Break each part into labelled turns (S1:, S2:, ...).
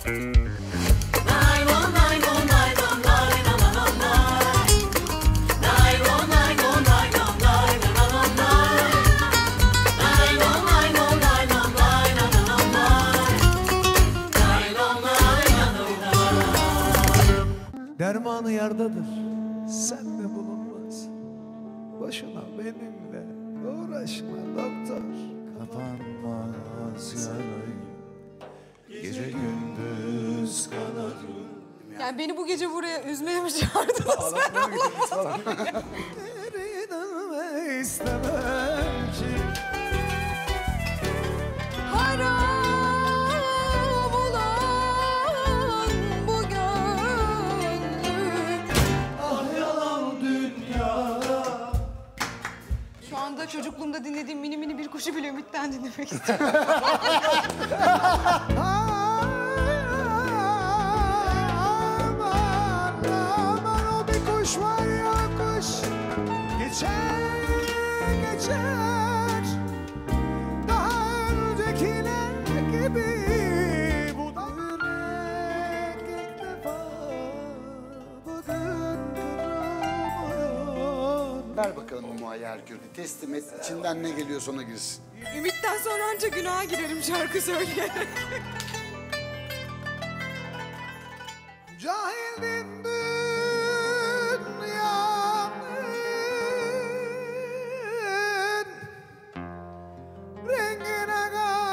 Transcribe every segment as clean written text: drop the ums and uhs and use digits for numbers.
S1: Dermanı yardadır, sen de bulunmaz. Boşuna benimle uğraşma doktor.
S2: Kapanmaz yarayım, gece gündüz kanarım.
S3: Yani beni bu gece buraya üzmeye mi çağırdınız?
S1: Ağlatmaya mı gittiniz falan? Geri dönme istemem ki.
S3: Haram olan bu gönlüm.
S1: Ah yalan dünya.
S3: Şu anda çocukluğumda dinlediğim mini mini bir kuşu bile Ümit'ten dinlemek istiyorum.
S1: Aman o bir kuş var ya kuş. Geçer, geçer. Daha öncekiler gibi. Bu da yürek ilk defa bugün kırılmıyor.
S4: Ver bakalım o muayyer kürkü. Teslim et. İçinden ne geliyorsa ona girsin.
S3: Ümit'ten sonra anca günaha girerim şarkı söyleyerek.
S1: Cahildin dünyanın rengine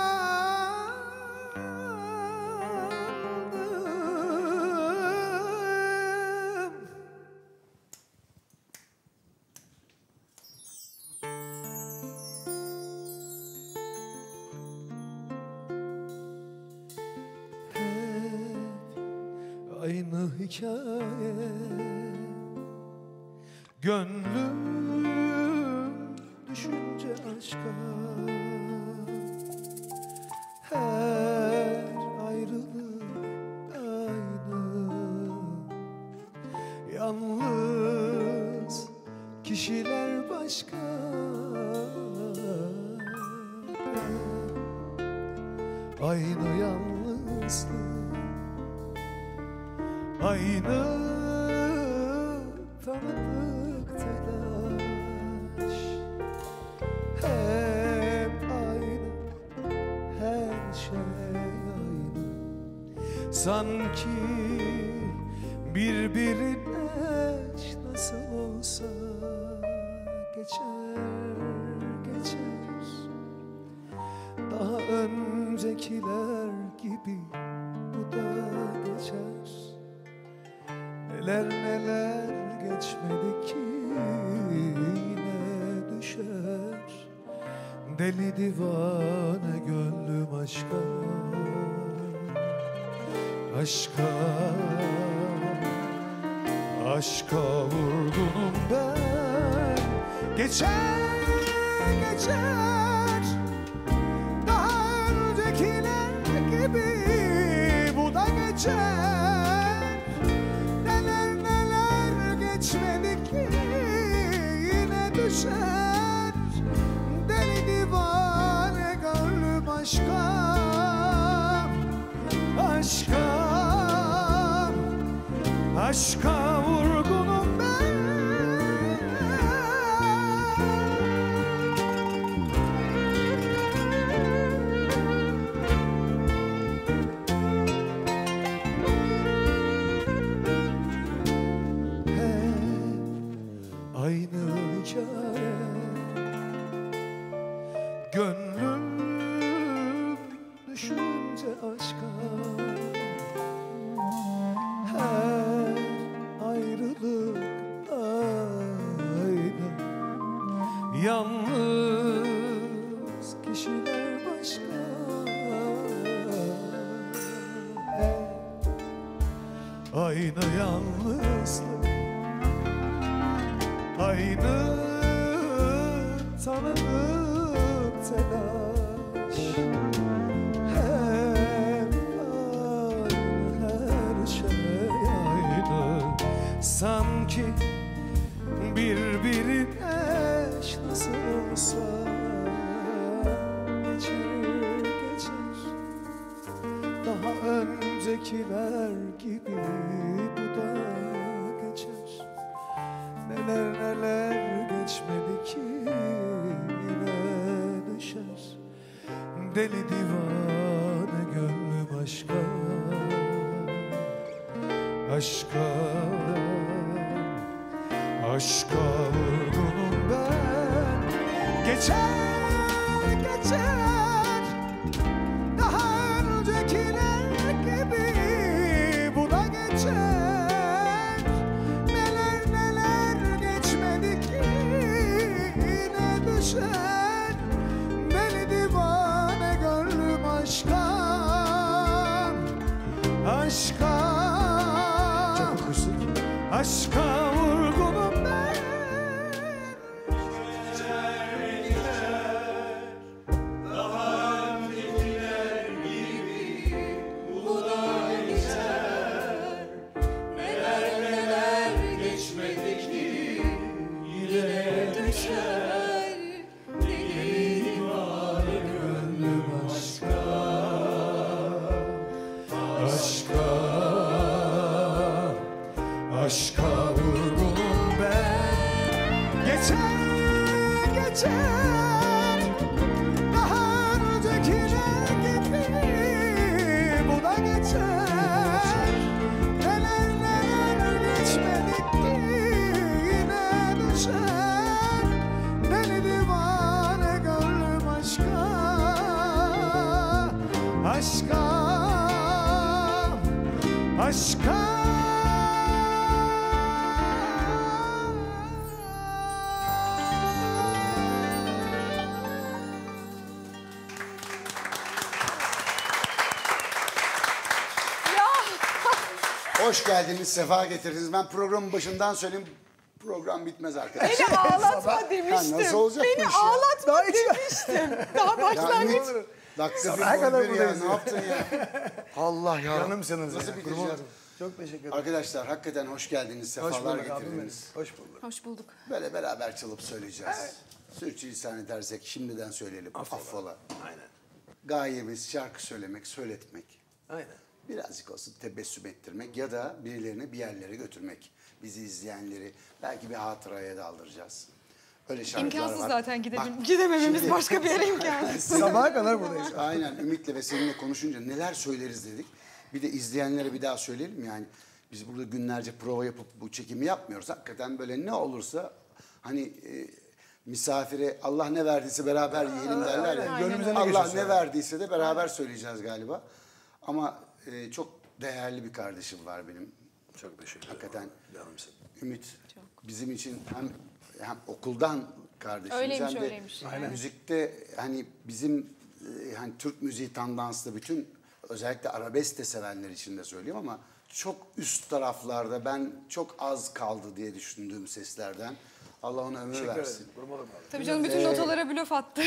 S1: kandım. Aynı hikaye. Gönlüm düşünce aşka. Her ayrılık aynı. Yalnız kişiler başka. Aynı yalnızlık. Aynı tanıdık telaş. Hep aynı, her şey aynı. Sanki birbirine nasıl olsa geçer, geçer. Daha öncekiler gibi bu da geçer. Neler neler geçmedi ki yine düşer. Deli divane gönlüm aşka. Aşka, aşka vurgunum ben. Geçer, geçer. Daha öncekiler gibi bu da geçer. Neler neler geçmedi ki yine düşer. Deli divane gönlüm aşka. Aşka, aşka vurgunum ben. Aynı hikaye. Gönlüm düşünce aşka. Her ayrılık aynı. Yalnız kişiler başka. Aynı yalnızlık. Aynı tanıdık telaş. Hep aynı, her şey aynı. Sanki birbirine nasıl olsa geçer, geçer. Daha önce Dağlardakiler gibi bu da geçer. Neler neler geçmedi ki yine düşer. Deli divane gönlüm aşka, aşka, aşka vurgunum ben. Geçer, geçer, daha öncekiler gibi bu da geçer. Neler neler geçmedi ki yine düşer. Deli divane gönlüm aşka, aşka, aşka vurgunum ben. Aşka vurgunum ben. Geçer, geçer, daha öncekiler gibi bu da geçer. Neler neler geçmedik ki yine düşer. Deli divane gönlüm aşka, aşka, aşka.
S4: Hoş geldiniz, sefa getirdiniz. Ben programın başından söyleyeyim, program bitmez arkadaşlar.
S3: Beni ağlatma demiştim.
S4: nasıl olacak bu
S3: Beni
S4: iş ya?
S3: ağlatma demiştim. Daha başlangıç.
S4: Dakika
S1: Sabaha kadar
S4: bir ya,
S1: buradayız
S4: ne yaptın ya? Allah ya.
S1: Canımsınız
S4: Nasıl
S1: ya,
S4: biteceğiz?
S1: kurban. Çok teşekkür ederim.
S4: Arkadaşlar hakikaten hoş geldiniz,
S1: Hoş
S4: sefalar
S1: bulduk abim benim.
S4: getirdiniz.
S1: Hoş bulduk.
S3: Hoş bulduk.
S4: Böyle beraber çalıp söyleyeceğiz. Sürçülisan edersek şimdiden söyleyelim. Affola.
S1: Aynen.
S4: Gayemiz şarkı söylemek, söyletmek.
S1: Aynen.
S4: Birazcık olsun tebessüm ettirmek ya da birilerini bir yerlere götürmek. Bizi izleyenleri belki bir hatıraya daldıracağız. Öyle şarkılar
S3: İmkansız
S4: var.
S3: zaten
S4: Bak,
S3: gidemememiz
S4: şimdi-
S3: başka bir yere imkansız.
S1: Sabaha kadar buradayız.
S4: Aynen Ümit'le ve seninle konuşunca neler söyleriz dedik. Bir de izleyenlere bir daha söyleyelim yani. Biz burada günlerce prova yapıp bu çekimi yapmıyoruz. Hakikaten böyle ne olursa hani misafire Allah ne verdiyse beraber yiyelim derler ya.
S3: Aynen
S1: Gönlümüze ne
S4: Allah
S1: geçiyorsa.
S4: ne verdiyse de beraber söyleyeceğiz galiba. Ama çok değerli bir kardeşim var benim.
S1: Çok teşekkür ederim.
S4: Hakikaten
S1: Canımsın.
S4: Ümit bizim için hem okuldan kardeşimiz
S3: Öyleymiş,
S4: hem de
S3: öyleymiş.
S4: müzikte hani bizim hani Türk müziği tandanslı bütün özellikle arabesk de sevenler için de söyleyeyim ama çok üst taraflarda ben çok az kaldı diye düşündüğüm seslerden. Allah ona ömür
S1: Teşekkür
S4: versin.
S1: ederim. Kurban olayım abi.
S3: Tabii canım bütün notalara blöf attı.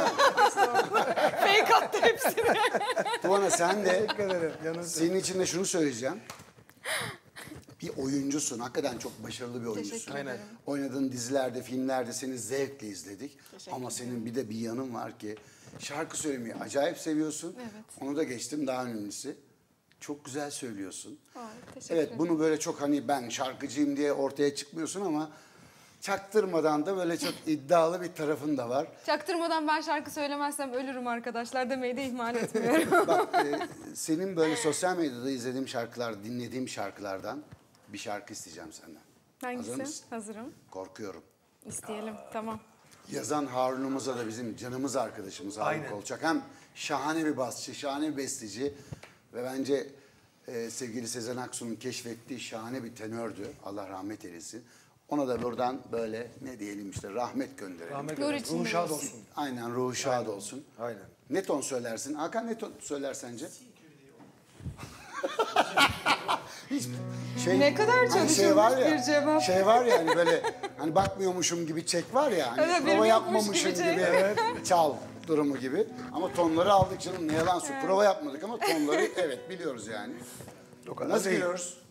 S3: Fake attı hepsini.
S4: Tuana sen de
S1: Teşekkür ederim. Canımsın.
S4: senin için de şunu söyleyeceğim. Bir oyuncusun. Hakikaten çok başarılı bir oyuncusun.
S3: Teşekkür ederim.
S4: Oynadığın dizilerde, filmlerde seni zevkle izledik. Ama senin bir de bir yanın var ki şarkı söylemeyi acayip seviyorsun.
S3: Evet.
S4: Onu da geçtim daha önemlisi. Çok güzel söylüyorsun.
S3: Teşekkür
S4: Evet
S3: ederim.
S4: bunu böyle çok hani ben şarkıcıyım diye ortaya çıkmıyorsun ama çaktırmadan da böyle çok iddialı bir tarafın da var.
S3: Çaktırmadan ben şarkı söylemezsem ölürüm arkadaşlar demeyi de ihmal etmiyorum.
S4: Bak senin böyle sosyal medyada izlediğim şarkılar, dinlediğim şarkılardan bir şarkı isteyeceğim senden. Hazır
S3: Hangisi?
S4: mısın?
S3: Hazırım.
S4: Korkuyorum.
S3: İsteyelim. Tamam.
S4: Yazan Harun'umuza da bizim canımız arkadaşımız Harun
S1: Aynen.
S4: Kolçak. Hem şahane bir basçı, şahane bir besteci ve bence sevgili Sezen Aksu'nun keşfettiği şahane bir tenördü. Allah rahmet eylesin. Ona da buradan böyle ne diyelim işte rahmet gönderelim.
S1: Rahmet
S3: Nur
S1: eylesin.
S3: içinde
S1: Ruhu şad
S3: olsun.
S1: olsun.
S4: Aynen ruhu şad olsun.
S1: Aynen.
S4: Ne ton söylersin? Hakan ne ton söyler sence? Hiç
S3: Ne kadar
S4: hani
S3: çalışılmış bir cevap.
S4: Şey var ya hani böyle hani bakmıyormuşum gibi çek var ya. Hani
S3: Evet,
S4: prova
S3: benim yokmuş
S4: yapmamışım
S3: gibi
S4: gibi,
S3: çek.
S4: çal durumu gibi. Ama tonları aldık canım ne yalan söyleyeyim. Prova yapmadık ama tonları evet biliyoruz yani.
S1: O kadar
S4: Nasıl
S1: değil.
S4: biliyoruz?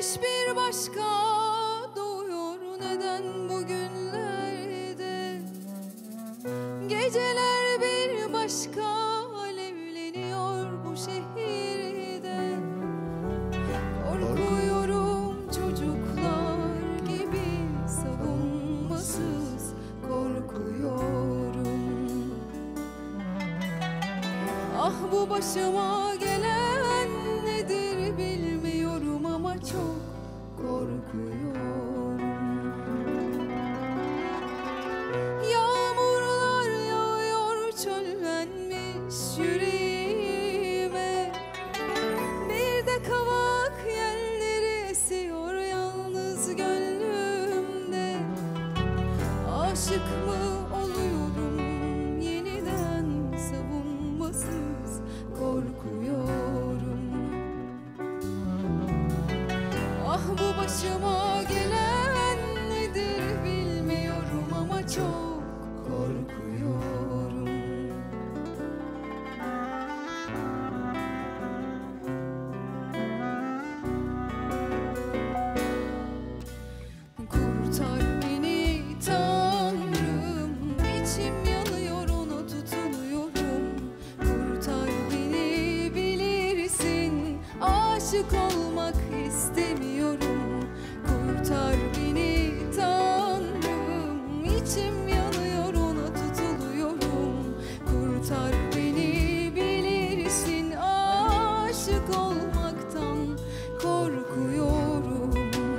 S3: Güneş bir başka doğuyor neden bugünlerde? Geceler bir başka alevleniyor bu şehirde. Korkuyorum çocuklar gibi, savunmasız korkuyorum. Ah bu başıma gelen nedir bilmiyorum ama çok korkuyorum. Yağmurlar yağıyor çöllenmiş yüreğime. Bir de kavak yelleri esiyor yalnız gönlümde. Aşık mı oluyorum yeniden, savunmasız korkuyorum. Ah bu başıma gelen nedir bilmiyorum ama çok korkuyorum. Kurtar beni Tanrım, içim yanıyor ona tutunuyorum. Kurtar beni bilirsin, aşık olmak istemiyorum. Kurtar beni Tanrım, içim yanıyor ona tutuluyorum. Kurtar beni bilirsin, aşık olmaktan korkuyorum.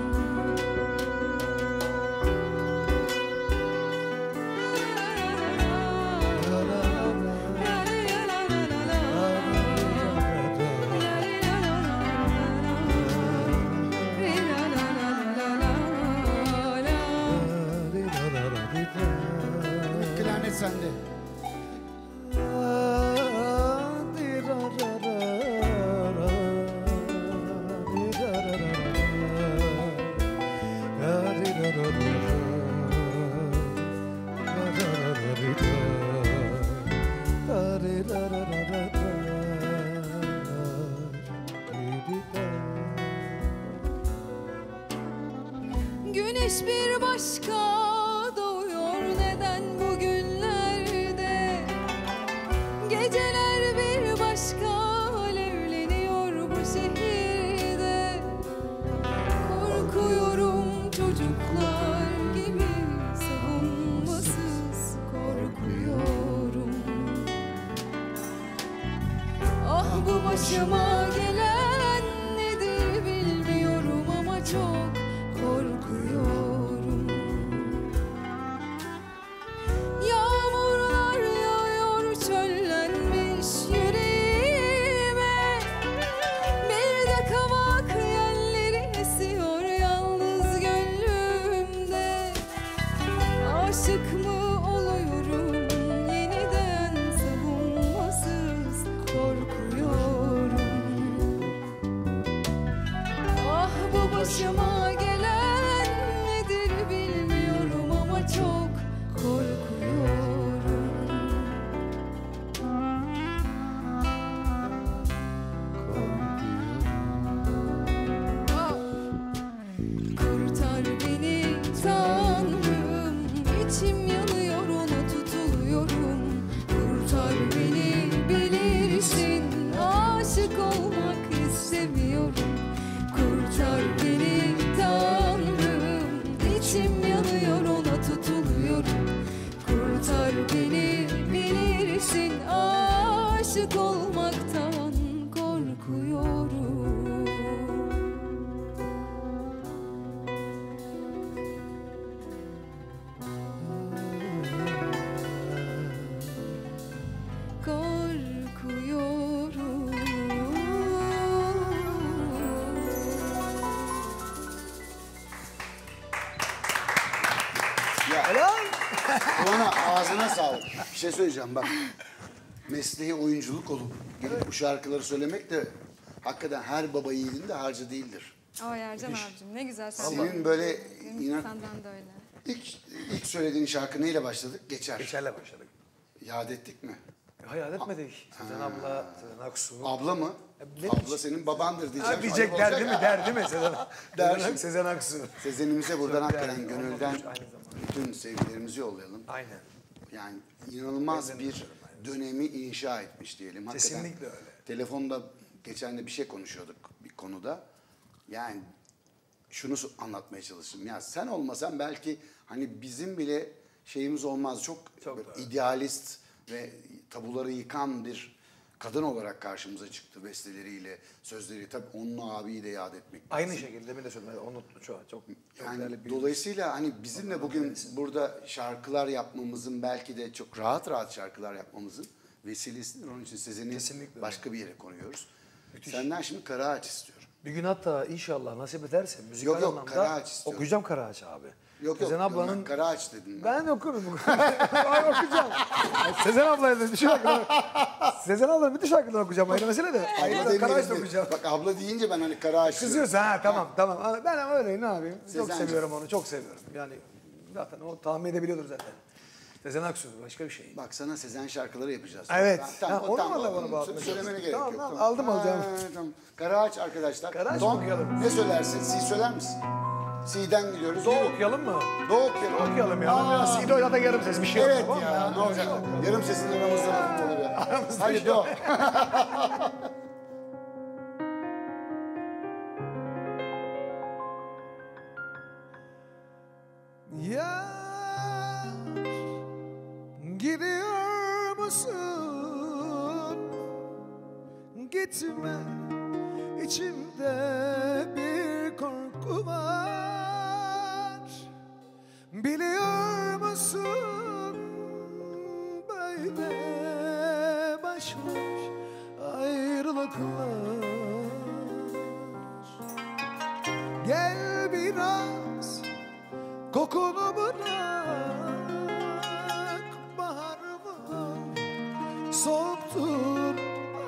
S4: Klarnet sende.
S3: Güneş bir başka doğuyor neden bugünlerde? Geceler bir başka alevleniyor bu şehirde. Korkuyorum çocuklar gibi, savunmasız korkuyorum. Ah bu başıma gelen nedir bilmiyorum ama çok korkuyorum. Yağmurlar yağıyor çöllenmiş yüreğime. Bir de kavak yelleri esiyor yalnız gönlümde. Aşık mı oluyorum yeniden, savunmasız korkuyorum. Ah bu başıma gelen nedir bilmiyorum ama çok korkuyorum. Ah! Kurtar beni Tanrım, içim yanıyor ona tutuluyorum. Kurtar beni bilirsin, aşık olmak istemiyorum. Kurtar beni Tanrım, içim yanıyor ona tutuluyorum. Kurtar beni bilirsin, aşık olmaktan korkuyorum.
S4: Bana ağzına sağlık. Bir şey söyleyeceğim bak. Mesleği oyunculuk olup gelip bu şarkıları söylemek de hakikaten her baba yiğidin de harcı değildir.
S3: Ay Ercan abicim ne güzel sen.
S4: Senin böyle inan
S3: Senden de öyle.
S4: ilk söylediğin şarkı neyle başladık? Geçer.
S2: Geçerle başladık.
S4: Yad ettik mi?
S5: Hayal etmedik. Sezen abla, Sezen Aksu.
S4: Abla mı?
S5: benim
S4: Abla
S5: için-
S4: senin babandır diyeceğim.
S5: Ha, diyecekler değil mi? Der değil mi Sezen, Sezen Aksu.
S4: Sezen'imize buradan
S5: Çok
S4: hakikaten
S5: değerli.
S4: gönülden
S5: Aynı zamanda.
S4: bütün sevgilerimizi yollayalım.
S5: Aynen.
S4: Yani inanılmaz
S5: Ben de
S4: bir
S5: düşünüyorum,
S4: dönemi inşa etmiş diyelim. Hakikaten
S5: Kesinlikle öyle.
S4: Telefonda geçen de bir şey konuşuyorduk bir konuda. Yani şunu anlatmaya çalıştım. Ya sen olmasan belki hani bizim bile şeyimiz olmaz. Çok böyle
S5: doğru.
S4: idealist ve tabuları yıkan bir kadın olarak karşımıza çıktı besteleriyle, sözleri. Tabii onun abiyi de yad etmek
S5: Aynı
S4: lazım.
S5: şekilde demin de söyledim. Onu çok
S4: Yani
S5: değerli bir
S4: dolayısıyla hani bizimle bugün burada şarkılar yapmamızın belki de çok rahat şarkılar yapmamızın vesilesidir. Onun için Sezen'i
S5: Kesinlikle
S4: başka bir yere konuyoruz.
S5: Müthiş.
S4: Senden şimdi Karaağaç istiyorum.
S5: Bir gün hatta inşallah nasip ederse müzikal
S4: Yok,
S5: anlamda
S4: Karaağaç istiyorum.
S5: okuyacağım Karaağaç abi.
S4: Yok
S5: Sezen ablanın...
S4: ben Karaağaç dedim ben.
S5: Ben okurum. Ben okuyacağım. Sezen ablayla da bütün şarkılar. Sezen ablanın bütün şarkıları okuyacağım. Ayrı mesele de.
S4: Abla
S5: Ayrı
S4: demeyelim
S5: Karaağaç da
S4: de.
S5: okuyacağım.
S4: Bak abla deyince ben hani Karaağaç diyorum.
S5: Kızıyorsa ha tamam. Ben ama öyle ne yapayım? Çok
S4: Sezenciğim.
S5: seviyorum onu. Çok seviyorum. Yani zaten o tahmin edebiliyordur zaten. Sezen Aksu başka bir şey.
S4: Bak sana Sezen şarkıları yapacağız.
S5: Evet.
S4: Tamam,
S5: Ha, onu
S4: tamam,
S5: da bana
S4: onu
S5: bağlatmak
S4: söylemene gerek
S5: Tamam,
S4: yok.
S5: tamam, aldım, alacağım.
S4: Tamam. Karaağaç arkadaşlar.
S5: Karaağaç
S4: Don,
S5: okuyalım.
S4: ne söylersin? Si söyler misin? Si'den gidiyoruz.
S5: Doğu
S4: Yürü.
S5: okuyalım mı?
S4: Doğu okuyalım.
S5: Okuyalım ya. Sido ya da yarım ses bir şey yok.
S4: Evet
S5: tamam mı?
S4: ya, ne olacak? Yarım sesin aramızda lafım olur ya. Hadi Doğu.
S1: Yar gidiyor musun? Gitme, içimde bir korku var. Biliyor musun böyle başlar ayrılıklar. Gel biraz kokunu bırak, baharımı soğuktur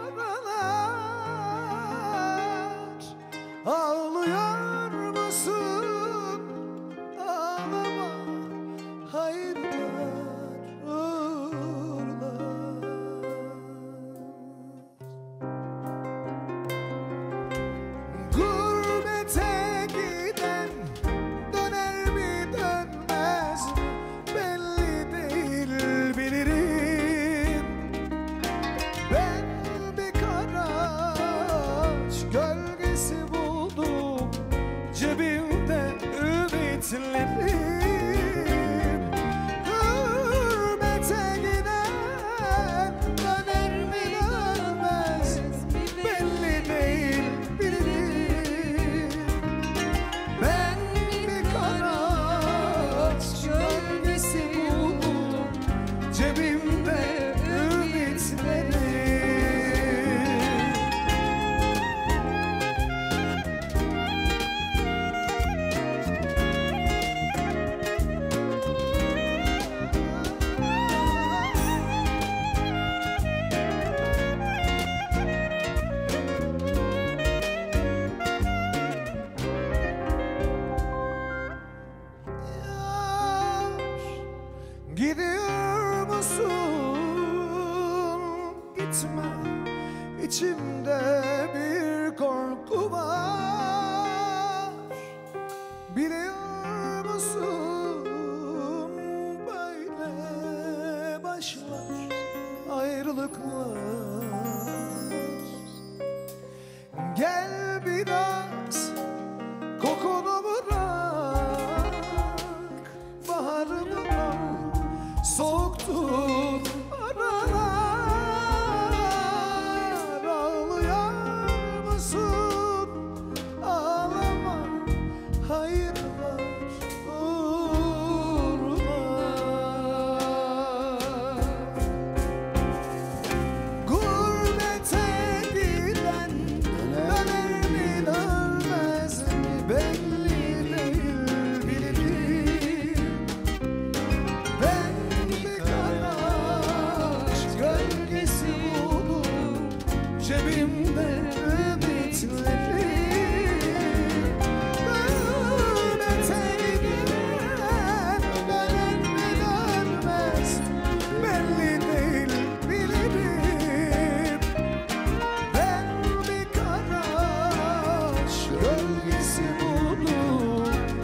S1: aralar. Ağlıyor musun? Ağlama, hayırlar uğurlar. Gurbete giden döner mi dönmez mi belli değil bilirim. Ben bir karaç gölgesi buldum cebimde ümitlerim. Gurbete giden döner mi dönmez mi belli değil bilirim. Ben bir karaç gölgesi buldum cebimde ümitlerim.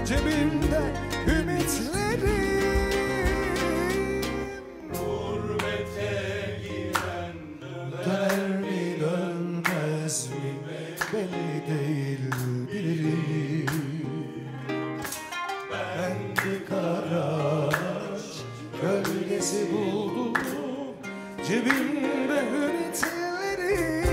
S1: cebimde ümitlerim.
S2: Gurbete giden
S1: Döner mi dönmez mi belli değil bilirim. Ben bir kara gölgesi buldum cebimde ümitlerim.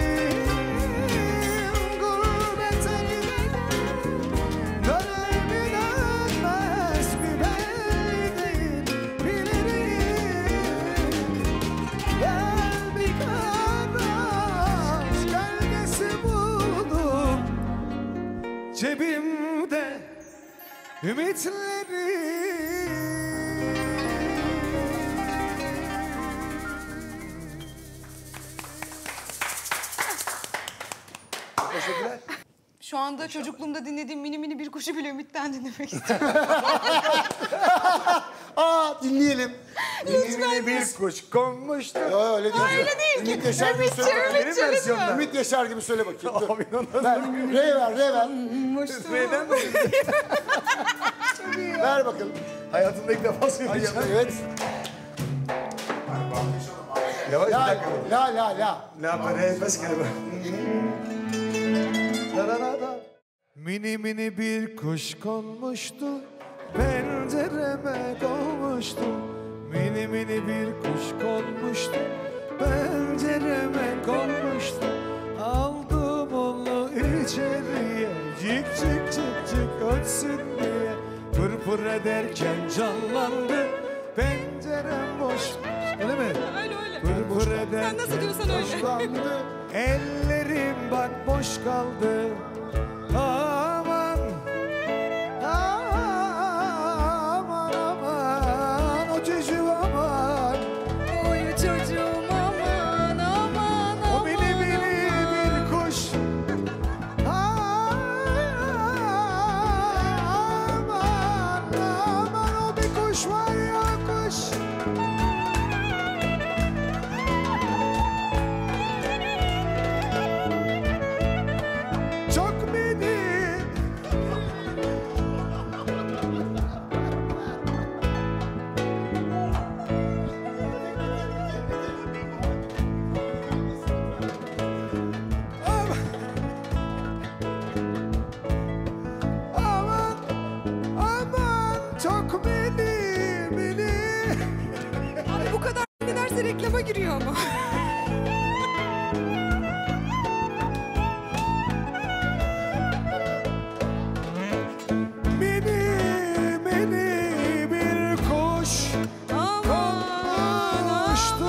S1: Gurbete giden döner mi dönmez mi belli değil bilirim. Ben bir kara gölgesi buldum cebimde ümitlerim.
S5: Teşekkürler.
S3: Şu anda çocukluğumda dinlediğim mini mini bir kuşu bile Ümit'ten dinlemek istiyorum.
S4: Aa dinleyelim.
S5: Yine bir kuş konmuştu.
S4: Yo, öyle değil.
S3: Öyle değil ki.
S4: Ümit Yaşar gibi
S3: Ümitçi,
S4: söyle.
S5: Benim
S3: Ümitçi
S5: versiyonda.
S3: lütfen.
S4: Ümit Yaşar gibi söyle bakayım. Dur.
S5: Abi inanılmaz.
S4: Ver. Re ver, re ver.
S5: Neden mi?
S4: Ver bakalım.
S5: Hayatımda ilk defa söyleyeceğim.
S4: Evet.
S5: Yavaş bir
S4: La
S5: dakika.
S4: la la la.
S5: La para etmez ki.
S1: Mini mini bir kuş konmuştu, pencereme konmuştu. Mini mini bir kuş konmuştu, pencereme konmuştu. Aldım onu içeriye, cik cik cik cik ötsün diye. Pır pır ederken canlandı, pencerem boş. Öyle mi?
S3: Öyle öyle.
S1: Pır pır ederken
S3: Sen nasıl diyorsan öyle.
S1: boşlandı. Ellerim bak boş kaldı. Aman, aman, aman, o çocuğum aman.
S3: Oy çocuğum aman aman aman.
S1: O mini mini bir kuş. Aman, aman, o bir kuş var ya kuş. Çok mini. Aman, aman, çok mini mini.
S3: Abi bu kadar giderse reklama giriyor ama.
S1: Mini mini bir kuş
S3: Aman
S1: konmuştu.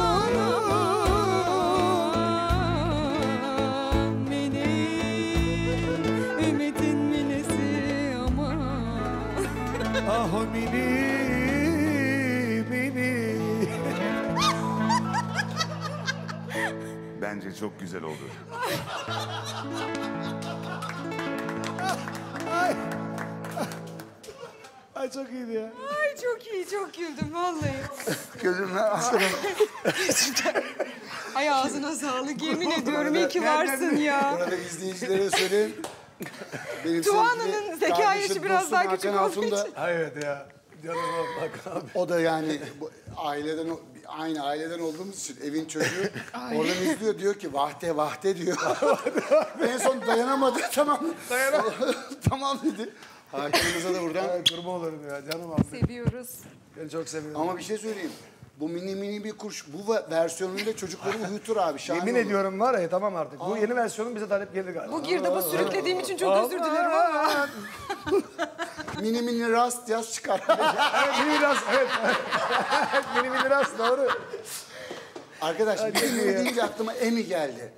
S3: aman mini Ümit'in minisi aman.
S1: Ah o mini mini.
S2: Bence çok güzel oldu.
S1: Ay. Ay çok iyiydi ya.
S3: Ay çok iyi, çok güldüm vallahi.
S4: Gözümden aslanım.
S3: Ay ağzına sağlık, yemin ediyorum iyi ki varsın ya.
S4: Burada izleyicilere söyleyeyim. Benim
S3: Tuğan'ın
S4: sevgili
S3: zeka
S4: kardeşim,
S3: yaşı biraz
S4: dostum
S3: daha küçük
S4: Hakan
S3: olduğu
S4: Altun da-
S3: için.
S5: Ay evet ya. Canım bak abi.
S4: O da yani bu aileden aynı aileden olduğumuz için evin çocuğu oradan izliyor diyor ki vahde vahde diyor. En son dayanamadı tamam. Tamam dedi. Hakan'ımıza da buradan.
S5: Ay kurban olurum ya canım abi.
S3: Seviyoruz.
S5: Ben çok seviyorum.
S4: Ama bir şey söyleyeyim. Bu mini mini bir kuş bu versiyonunda çocukları uyutur abi. Şahane
S5: Yemin
S4: olur.
S5: ediyorum var ya tamam artık. Bu yeni versiyonun bize talep geldi galiba.
S3: Bu girdabı sürüklediğim için çok özür dilerim ama.
S4: Mini mini rast yaz çıkar.
S5: Evet mini miras evet. Mini miras doğru.
S4: Arkadaş mini mini deyince aklıma Emi geldi.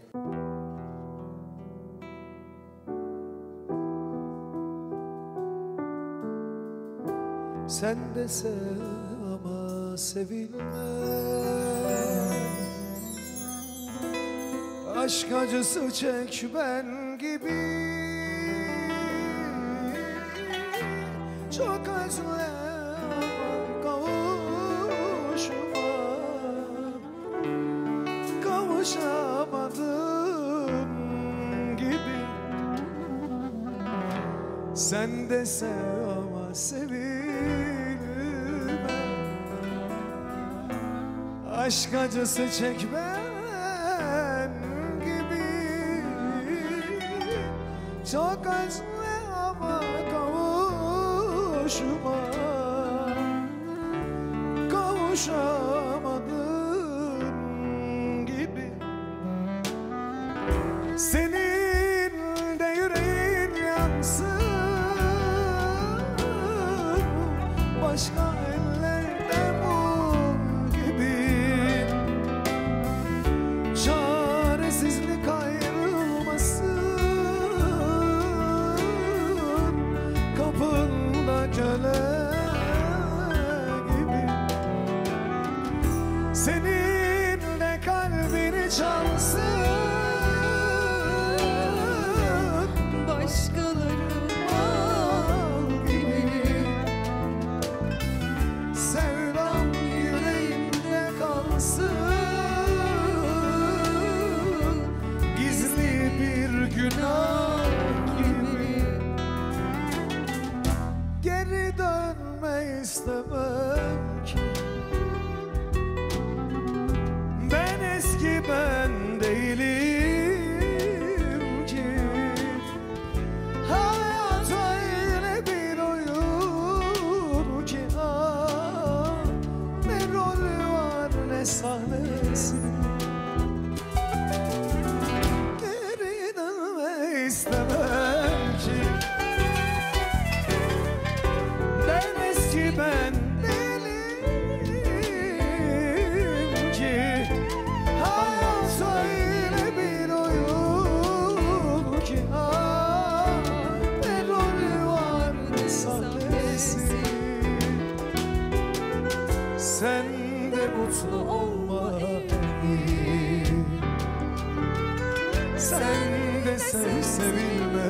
S1: Sen de sev ama sevilme. Aşk acısı çek ben gibi. Çok özlem kavuşma. Kavuşamadım gibi. Sen de sev ama sevilme. Aşk acısı çekmen gibi. Çok acı ama kavuşma. Kavuşamadın gibi. Senin de yüreğin yansın, başka ellerde mum gibi. Çaresizlik ayrılmasın, kapında köle gibi. Senin de kalbini çalsın,
S3: Başkaları mal gibi.
S1: sevdam yüreğimde kalsın, gizli bir günah gibi. Geri dönme istemem ki, ben eski ben değilim ki. Hayat öyle bir oyun ki, ah, ne rolü var ne sahnesi. Geri dönme istemem ki, ben eski ben değilim ki. Hayat öyle bir oyun ki, ah, ne rolü var ne sahnesi. Sen de mutlu olma, sen de sev sevilme.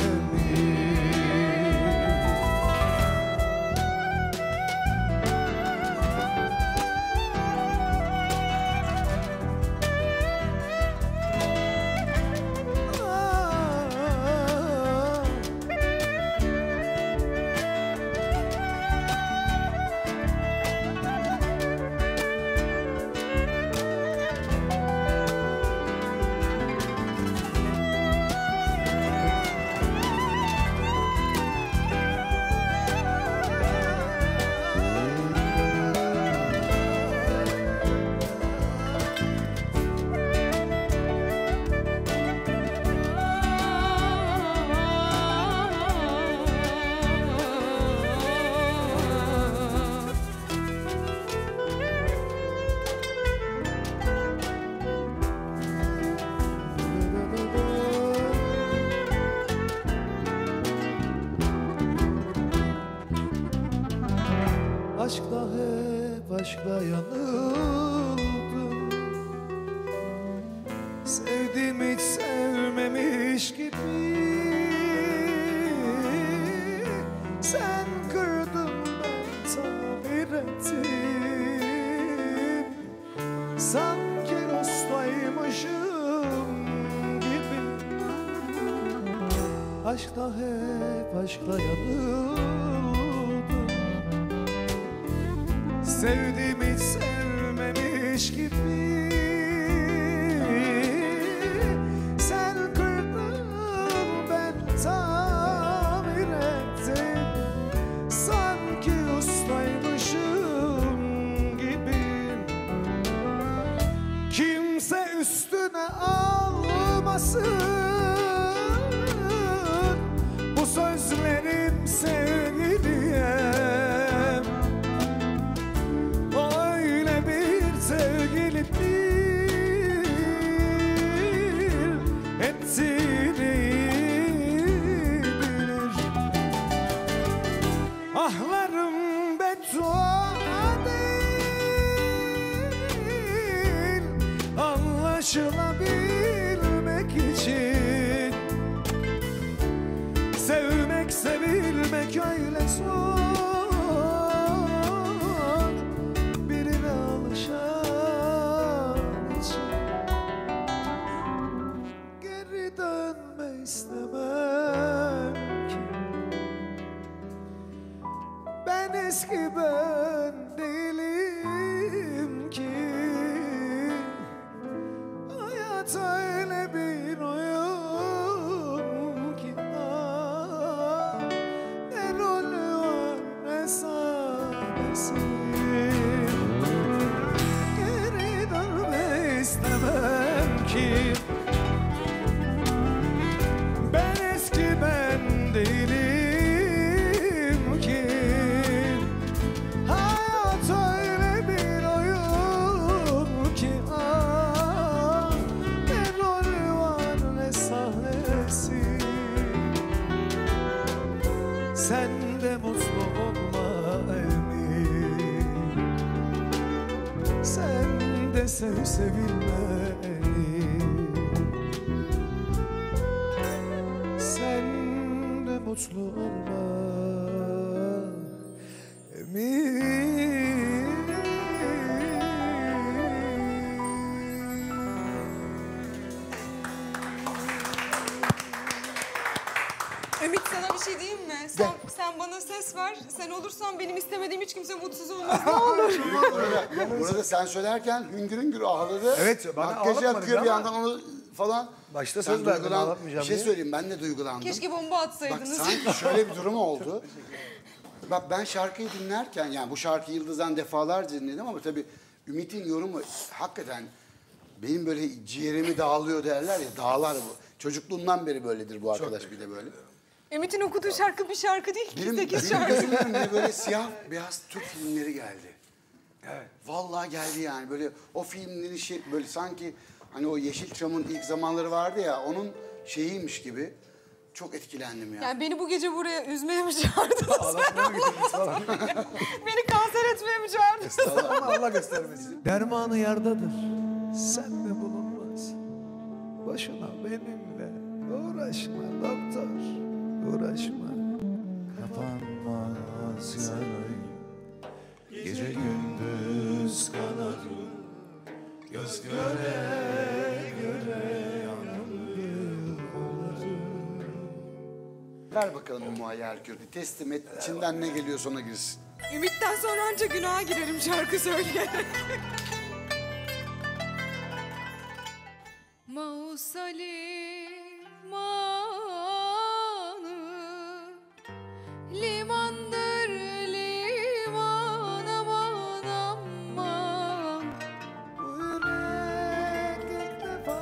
S1: Aşkla hep aşkla yanıldım, sevdim hiç sevmemiş gibi. Sen kırdın ben tamir ettim, sanki ustaymışım gibi. Aşkla hep aşkla yanıldım, sevdim hiç sevmemiş gibi. Sen kırdın ben tamir ettim, sanki ustaymışım gibi. Kimse üstüne almasın bu sözlerim sevgiliye. Öyle bir sevgili değil, ettiğini bilir. Ahlarım beddua değil, anlaşılabilmek için. Sevmek sevilmek öyle zor, birine alışan için. Geri dönme istemem ki, eski ben değilim ki. Hayat öyle bir oyun ki. Ne rolü var ne sahnesi. Geri dönme istemem ki. Ben eski ben değilim ki. Hayat öyle bir oyun ki. Ne rolü var ne sahnesi. Sen de mutlu olma emin. Sen de sev sevilmeni. Sen de mutlu olma emin.
S3: Ümit sana bir şey diyeyim mi? Sen bana ses ver. Sen olursan benim istemediğim hiç kimse mutsuz olmaz. Ne olur.
S4: Burada sen söylerken hüngür hüngür ağladı.
S5: Evet, bana
S4: Makyajı
S5: ağlatmadı
S4: akıyor bir
S5: ama-
S4: yandan onu falan.
S5: Başta
S4: Sen
S5: söz verdim,
S4: duygulan-
S5: ağlatmayacağım
S4: Bir şey
S5: diye.
S4: söyleyeyim, ben de duygulandım.
S3: Keşke bomba
S4: Bak
S3: atsaydınız.
S4: sanki şöyle bir durum oldu. Bak ben şarkıyı dinlerken, yani bu şarkıyı Yıldız'dan defalarca dinledim ama tabii Ümit'in yorumu hakikaten benim böyle ciğerimi dağılıyor derler ya, dağlar bu. Çocukluğumdan beri böyledir bu arkadaş, bir de böyle.
S3: Ümit'in okuduğu şarkı bir şarkı değil ki.
S4: Benim
S3: 8 şarkı.
S4: gözümün önüne böyle siyah beyaz Türk filmleri geldi. Evet. Vallahi geldi yani, böyle o filmlerin böyle sanki hani o Yeşilçam'ın ilk zamanları vardı ya, onun şeyiymiş gibi. Çok etkilendim ya.
S3: Yani beni bu gece buraya üzmeye mi çağırdınız?
S5: Ağlatmaya mı getirdiniz falan?
S3: Beni kanser etmeye mi çağırdınız?
S5: Ama Allah göstermesin.
S1: Dermanı yardadır, sende bulunmaz. Boşuna benimle uğraşma doktor, uğraşma.
S2: Kapanmaz yarayım, gece gündüz kanarım, göz göre göre
S4: Ver bakalım bu muayyer Kürt'ü, teslim et, içinden ne geliyorsa ona girsin.
S3: Ümit'ten sonra anca günaha girerim şarkı söyleyerek. Mausali limanı, limandır liman, aman aman.
S1: Bu yürek ilk defa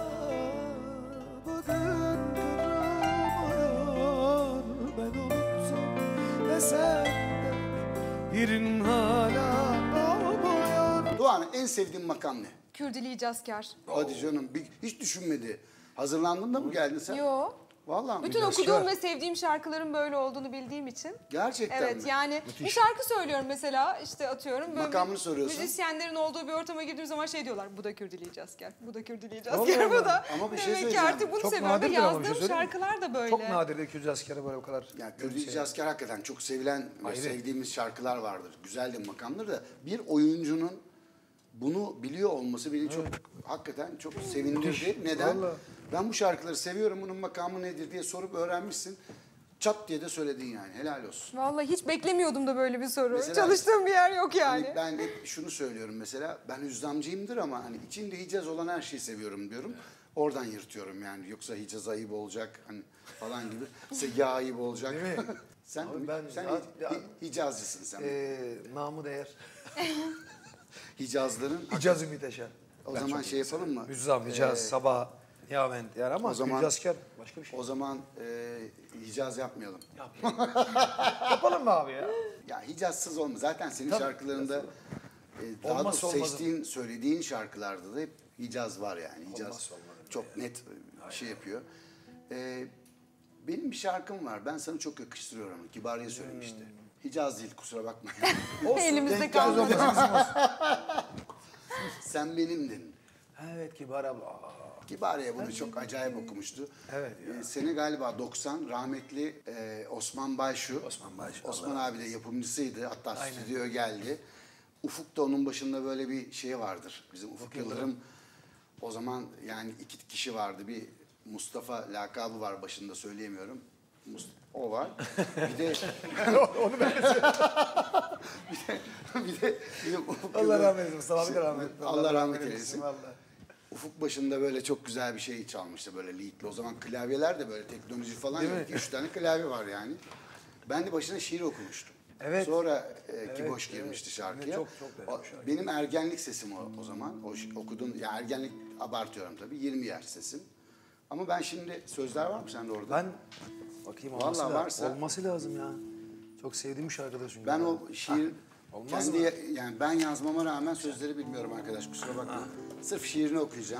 S1: bugün kırılmıyor. Ben unuttum desem de yerin hala olmuyor.
S4: Doğan, en sevdiğin makam ne?
S3: Kürdili Hicazkar.
S4: Hadi canım, hiç düşünmedi. Hazırlandın da mı geldin sen?
S3: Yo.
S4: Vallahi mi?
S3: Bütün okuduğum ve sevdiğim şarkıların böyle olduğunu bildiğim için.
S4: Gerçekten
S3: Evet
S4: mi?
S3: yani bir şarkı söylüyorum mesela, işte atıyorum. Böyle
S4: Makamını soruyorsun.
S3: Müzisyenlerin olduğu bir ortama girdiğim zaman şey diyorlar. Bu da Kürdili Hicazkar. Bu da Kürdili
S5: Allah
S3: Hicazkar. Bu
S5: Allah.
S3: da.
S4: Ama bir şey
S3: Demek ki
S4: söyleyeceğim.
S3: artık bunu
S5: Çok
S3: seviyorum. Ve
S5: nadirdir ama bir şey
S3: yazdığım
S5: söyleyeyim mi?
S3: şarkılar da böyle.
S5: Çok nadir de 200 askere böyle o kadar.
S4: Ya Kürtçe asker hakikaten çok sevilen ve
S5: Ayrı.
S4: sevdiğimiz şarkılar vardır. Güzel de makamdır da bir oyuncunun bunu biliyor olması beni çok hakikaten çok sevindirdi. Neden?
S5: Vallahi.
S4: Ben bu şarkıları seviyorum, bunun makamı nedir diye sorup öğrenmişsin. Çat diye de söyledin yani. Helal olsun.
S3: Vallahi hiç beklemiyordum da böyle bir soru.
S4: Mesela-
S3: Çalıştığım bir yer yok yani.
S4: Hani ben hep şunu söylüyorum mesela, ben hüzzamcıyımdır ama hani içinde Hicaz olan her şeyi seviyorum diyorum. Oradan yırtıyorum yani, yoksa Hicaz ayıp olacak hani falan gibi. Seyyah ayıp olacak.
S5: Değil mi?
S4: sen
S5: Abi ben-
S4: sen
S5: ya-
S4: Hicazcısın sen.
S5: Namı değer.
S4: Hicazların.
S5: Hicaz Ümit Eşer.
S4: O zaman şey yapalım mı?
S5: Hüzzam, Hicaz, Sabah, Yavent yani ama
S4: o zaman-
S5: 200 asker başka bir şey.
S4: O zaman Hicaz yapmayalım.
S5: Yapalım mı abi ya?
S4: Ya Hicazsız olmaz. Zaten senin
S5: Tabii,
S4: şarkılarında daha
S5: Olmazsa
S4: doğrusu
S5: olmazı.
S4: seçtiğin, söylediğin şarkılarda da hep Hicaz var yani. Hicaz
S5: Olmazsa olmazı.
S4: çok net şey yapıyor. Benim bir şarkım var. Ben sana çok yakıştırıyorum. Kibariye söylemişti. Hicaz değil, kusura bakma.
S3: Elimizde
S4: Denk
S3: kalmadı.
S4: Sen benimdin.
S5: Evet Kibar abla. Aa,
S4: Kibariye bunu çok acayip okumuştu.
S5: Evet ya.
S4: Sene galiba 90, rahmetli Osman Bayşu.
S5: Osman Bayşu,
S4: Osman abi de yapımcısıydı. Hatta
S5: Aynen.
S4: stüdyoya geldi. Ufuk da onun başında böyle bir şey vardır. Bizim Ufuk Yıldırım. O zaman yani 2 kişi vardı. Bir Mustafa lakabı var başında, söyleyemiyorum. O var. Bir de bir de
S5: Allah rahmet eylesin. Mustafa abi de rahmet eylesin.
S4: Allah rahmet eylesin.
S5: Vallahi.
S4: Ufuk başında böyle çok güzel bir şey çalmıştı böyle lead'li. O zaman klavyeler de böyle teknoloji falan
S5: Değil
S4: yok.
S5: mi?
S4: 3 tane klavye var yani. Ben de başına şiir okumuştum.
S5: Evet.
S4: Sonra Kiboş girmişti şarkıya.
S5: Çok beğendim şarkıyı.
S4: Benim ergenlik sesim o zaman. Okudum. Ya ergenlik abartıyorum tabii. 20 yaş sesim. Ama ben şimdi sözler var mı sende orada?
S5: Ben bakayım
S4: Vallahi
S5: olması lazım.
S4: varsa-
S5: Olması lazım ya. Çok sevdiğim bir şarkıdır çünkü.
S4: Ben o şiir
S5: olmaz
S4: kendi
S5: mı?
S4: yani ben yazmama rağmen sözleri bilmiyorum arkadaş, kusura bakma. Sırf şiirini okuyacağım.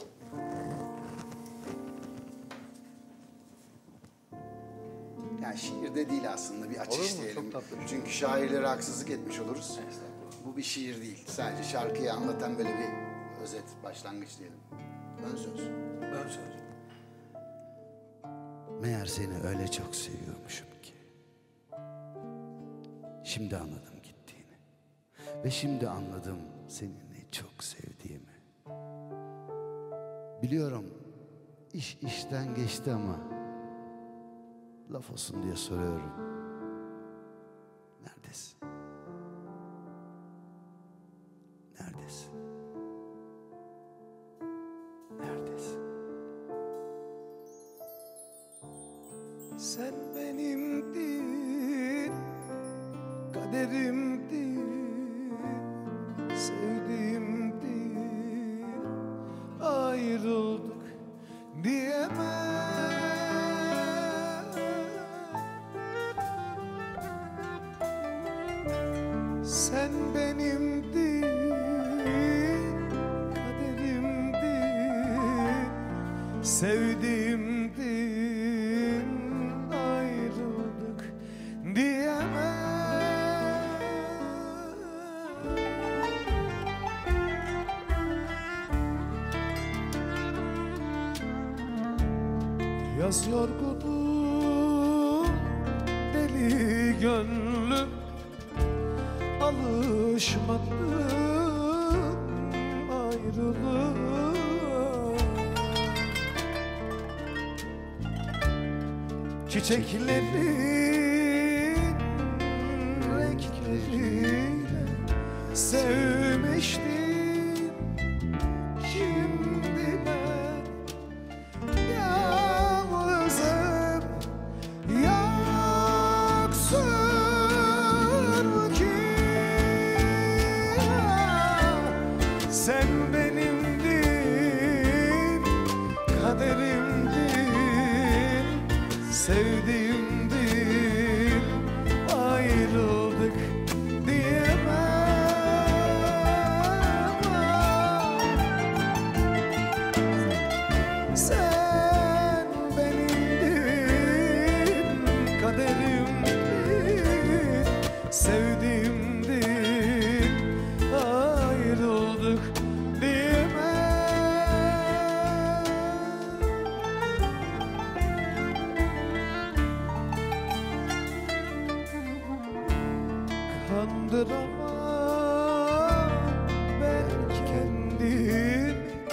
S4: Yani şiir de değil aslında, bir
S5: Olur
S4: açış
S5: mu?
S4: diyelim.
S5: Çok tatlı bir şey.
S4: Çünkü şairlere haksızlık etmiş oluruz. Bu bir şiir değil. Sadece şarkıyı anlatan böyle bir özet, başlangıç diyelim. Ön söz.
S5: Ben söz.
S4: Meğer seni öyle çok seviyormuşum ki. Şimdi anladım gittiğini. Ve şimdi anladım seni ne çok sevdiğimi. Biliyorum iş işten geçti ama laf olsun diye soruyorum. Neredesin? Neredesin? Neredesin?
S1: Sen benimdin, kaderimdin, sevdiğimdin. Ayrıldık diyemem. Sen benimdin, kaderimdin, sevdiğimdin. Ayrıldık diyemem. Yaz yorgunum, deli gönlüm, alışmadım ayrılığa. Çiçeklerin renkleriyle sevmiştim. Şimdi ben yalnızım, yoksun ki. Sen benimdin, kaderimdin, sevdiğimdin. Ayrıldık diyemem. Sen benimdin, kaderimdin, sevdiğimdin. Ayrıldık diyemem. Kandıramam ben kendimi,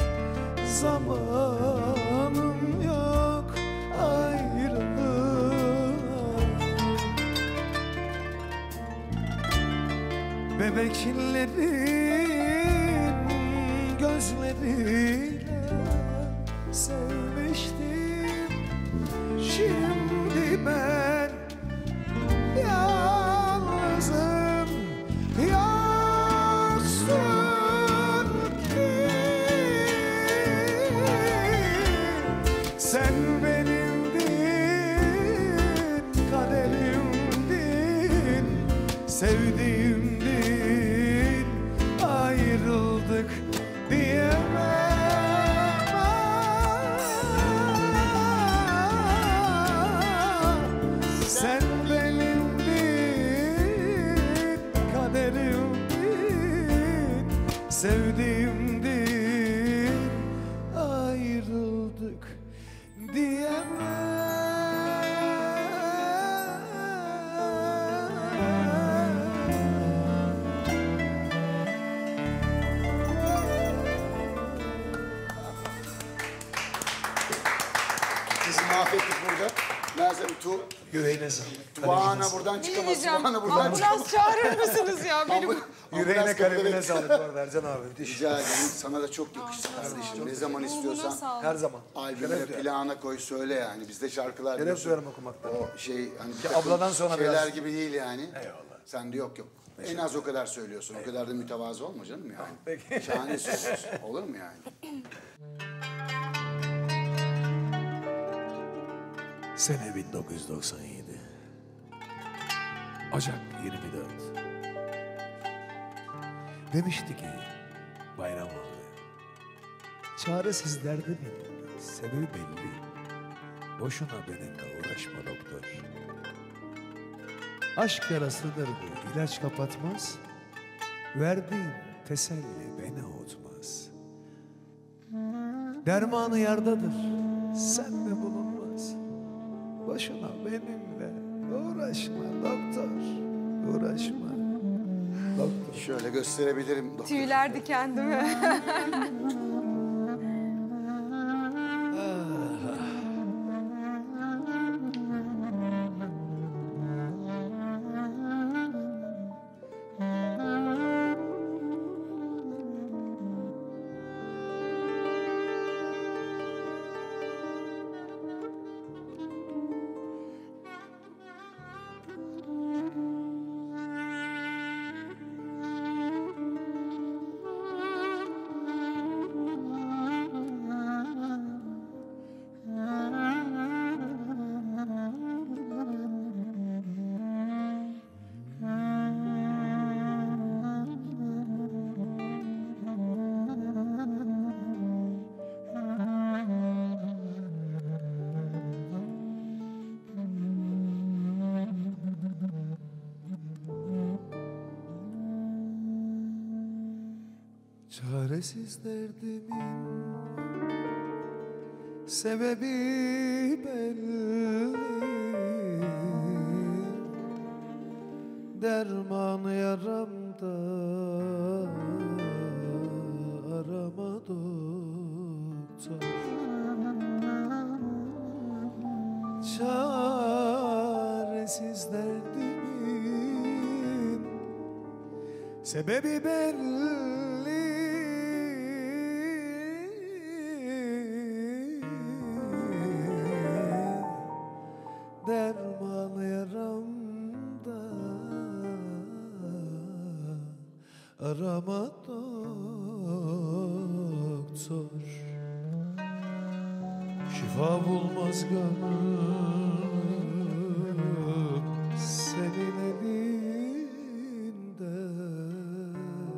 S1: zamanım yok ayrılığa. Bebeklerin gözleriyle sevmiştim. Şimdi ben yalnızım, yoksun ki. Sen benimdin, kaderimdin, sevdiğimdin. Ayrıldık diyemem. Sen benimdin, kaderimdin, sevdiğimdin. Ayrıldık diyemem.
S5: Yüreğine sağlık.
S4: Tuğhan'a buradan
S3: Ne
S4: çıkamaz.
S3: diyeceğim?
S4: Tuğhan'a buradan çıkamaz.
S3: Ambulans çağırır mısınız ya? Benim
S5: Yüreğine kalbine sağlık bu arada Ercan abi. Müthiş.
S4: Rica ederim. Sana da çok yakıştı kardeşim. Ne zaman
S3: ruhuna
S4: istiyorsan
S3: sağlık.
S5: Her zaman.
S4: albümüne
S5: Şeref duyarım.
S4: plana koy söyle yani. Bizde şarkılar
S5: Şeref
S4: biliyorsun,
S5: duyarım okumaktan.
S4: o şey hani bir
S5: Ki
S4: takım
S5: abladan sonra
S4: şeyler
S5: biraz-
S4: gibi değil yani.
S5: Eyvallah.
S4: Sende yok. En az o kadar söylüyorsun. O kadar da mütevazı olma canım yani.
S5: Peki.
S4: Şahane söylüyorsun. Olur mu yani?
S2: Sene 1997. Ocak 24. Demişti ki Bayram abi, çaresiz derdimin sebebi belli. Boşuna benimle uğraşma doktor. Aşk yarasıdır bu, ilaç kapatmaz. Verdiğin teselli beni avutmaz. Dermanı yardadır, sende bulunmaz. Boşuna benimle uğraşma doktor, uğraşma doktor.
S4: Şöyle gösterebilirim. doktor.
S3: Tüyler diken değil mi?
S2: Çaresiz derdimin sebebi belli. Derman yaramda arama doktor. Çaresiz derdimin sebebi belli. Derman yaramda arama doktor. Şifa bulmaz gönlüm senin elinden.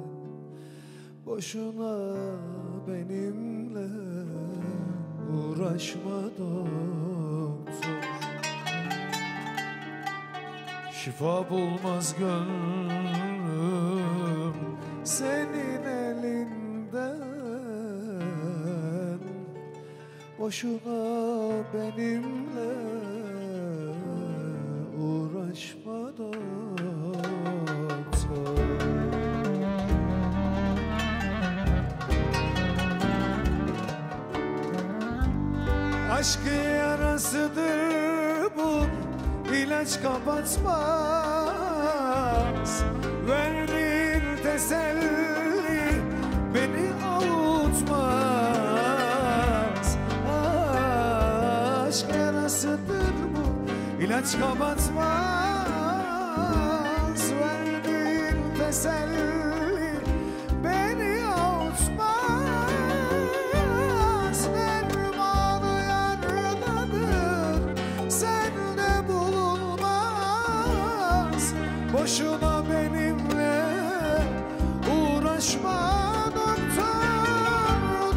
S2: Boşuna benimle uğraşma doktor. Şifa bulmaz gönlüm senin elinden. Boşuna benimle uğraşma doktor. Aşkı yarasıdır bu, ilaç kapatmaz. Verdiğin teselli beni avutmaz. Aşk yarasıdır bu, ilaç kapatmaz. Verdiğin teselli beni avutmaz. Dermanı yardadır, sende bulunmaz. Boşuna benimle uğraşma doktor.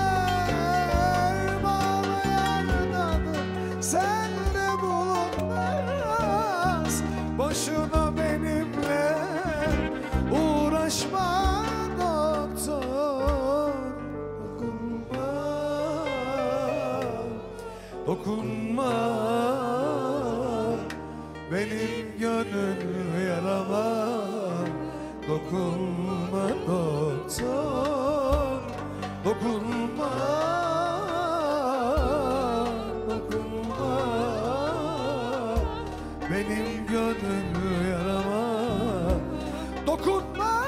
S2: Dermanı yardadır, sende bulunmaz. Boşuna benimle uğraşma doktor. Dokunma, dokunma benim gönül yarama. Dokunma doktor, dokunma, dokunma benim gönül yarama dokunma.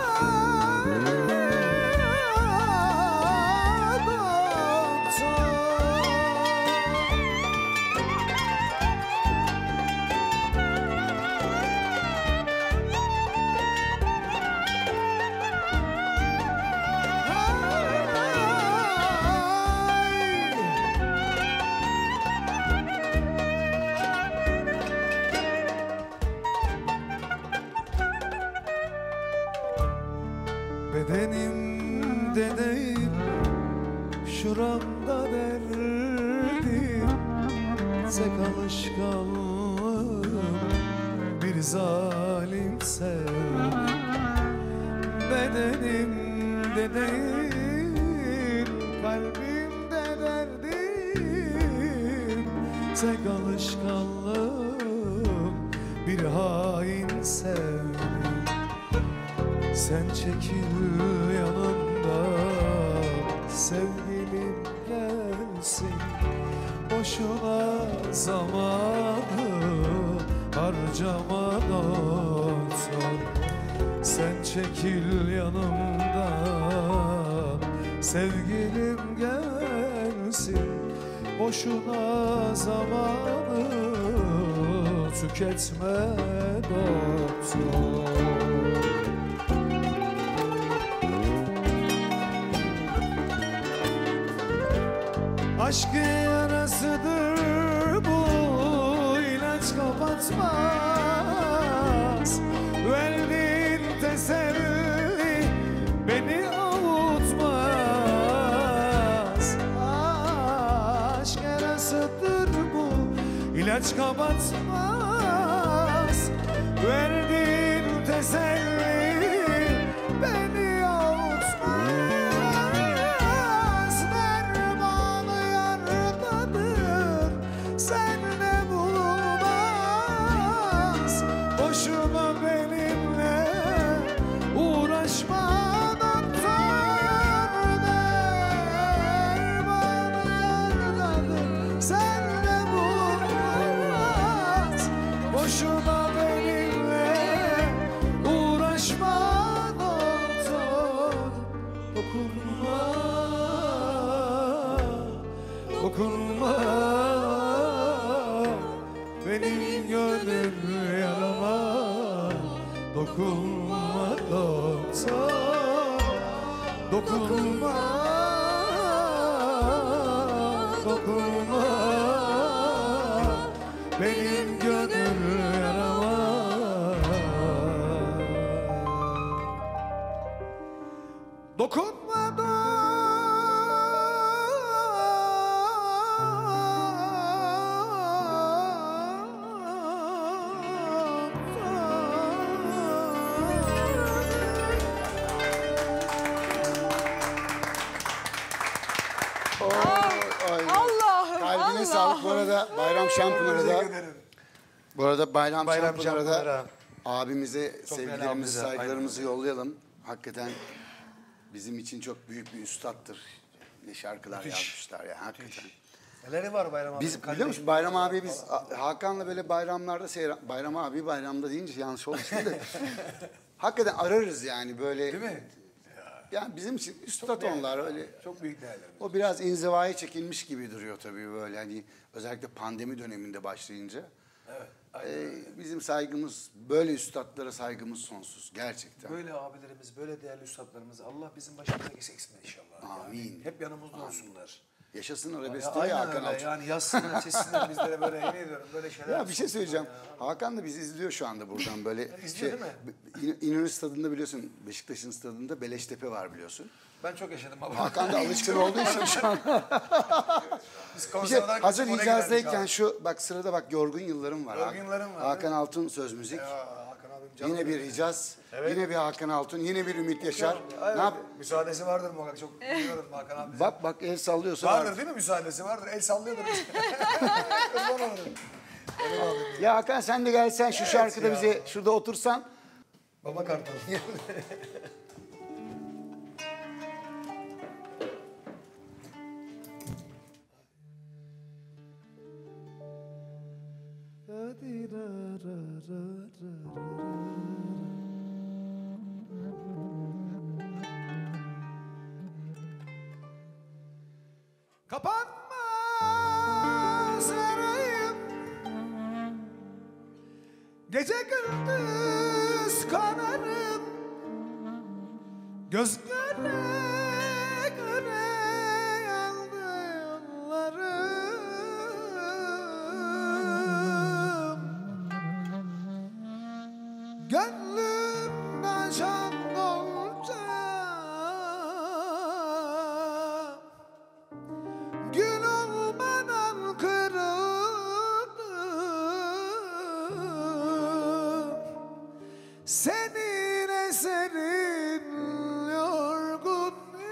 S2: Bedenimde değil, şuramda derdim, tek alışkanlığım bir zalim sevdim. Bedenimde değil, kalbimde derdim, tek alışkanlığım bir hain sevdim. Sen çekil yanımdan, sevgilim gelsin. Boşuna zamanı harcamadan son. Sen çekil yanımdan, sevgilim gelsin. Boşuna zamanı tüketme doktor. Aşk yarasıdır bu, ilaç kapatmaz. Verdiğin teselli beni avutmaz. Aşk yarasıdır bu, ilaç kapatmaz. Verdiğin teselli beni avutmaz. Senle bulunmaz, boşuna benimle uğraşma doktor. Dermanı yaradadır, senle bulunmaz, boşuna benimle uğraşma doktor. Dokunma, dokunma benim gönül yarama, dokunma doktor. Dokunma, dokunma benim gönül yarama. Dokunma
S3: Allah'ım,
S4: Kalbine
S3: Allah'ım.
S4: sağlık. Bu arada Bayram Şampınar'a da, bu arada Bayram Şampınar'a
S5: Şampınar'a
S4: da abimize
S5: değerli
S4: sevgilerimizi,
S5: abimize,
S4: saygılarımızı yollayalım. Hakikaten bizim için çok büyük bir üstattır. Ne şarkılar yazmışlar ya hakikaten.
S5: Neleri var Bayram abi?
S4: Biz biliyor musun Bayram abi biz Hakan'la böyle bayramlarda Bayram abi bayramda deyince yanlış oldu şimdi. Hakikaten ararız yani böyle.
S5: Değil mi?
S4: Yani bizim için üstad onlar öyle.
S5: Çok büyük değerler.
S4: O biraz inzivaya çekilmiş gibi duruyor tabii böyle hani özellikle pandemi döneminde başlayınca.
S5: Evet.
S4: Bizim saygımız, böyle üstadlara saygımız sonsuz gerçekten.
S5: Böyle abilerimiz, böyle değerli üstadlarımız Allah bizim başımıza eksik inşallah.
S4: Amin.
S5: Yani hep yanımızda olsunlar.
S4: Yaşasın
S5: Ya,
S4: arabeskte ya
S5: aynen
S4: Hakan
S5: öyle.
S4: Alçın.
S5: Yani yazsınlar, çizsinler bizlere böyle emin ediyorum böyle şeyler.
S4: Ya bir şey söyleyeceğim. Hakan da bizi izliyor şu anda buradan böyle.
S5: İzliyor değil mi?
S4: İnönü stadında biliyorsun, Beşiktaş'ın stadında Beleştepe var biliyorsun.
S5: Ben çok yaşadım baba.
S4: Hakan da alışkın olduğu için şu an.
S5: Biz
S4: Bir şey,
S5: konservadan
S4: hazır
S5: kaçıp oraya
S4: icazdayken
S5: giderdik
S4: şu bak sırada bak Yorgun Yıllarım var.
S5: Yorgun Yıllarım var,
S4: Hakan Altun söz müzik.
S5: abi. Ya Hakan abim canım.
S4: Yine bir Hicaz, yine bir Hakan Altun, yine bir Ümit Yaşar.
S5: Evet,
S4: Ne yap?
S5: müsaadesi vardır muhakkak. Çok biliyorum Hakan abi.
S4: Bak bak el sallıyorsa
S5: Vardır
S4: var.
S5: değil mi müsaadesi? Vardır. El sallıyordur. Kurban olurum.
S4: Ya Hakan sen de gelsen şu şarkıda bize şurada otursan.
S5: Baba Kartal.
S1: Kapanmaz yarayım, gece gündüz kanarım, göz göre göre yandı yollarım. Gönlümden can dolca gül olmadan kırıldım. Senin eserin yorgun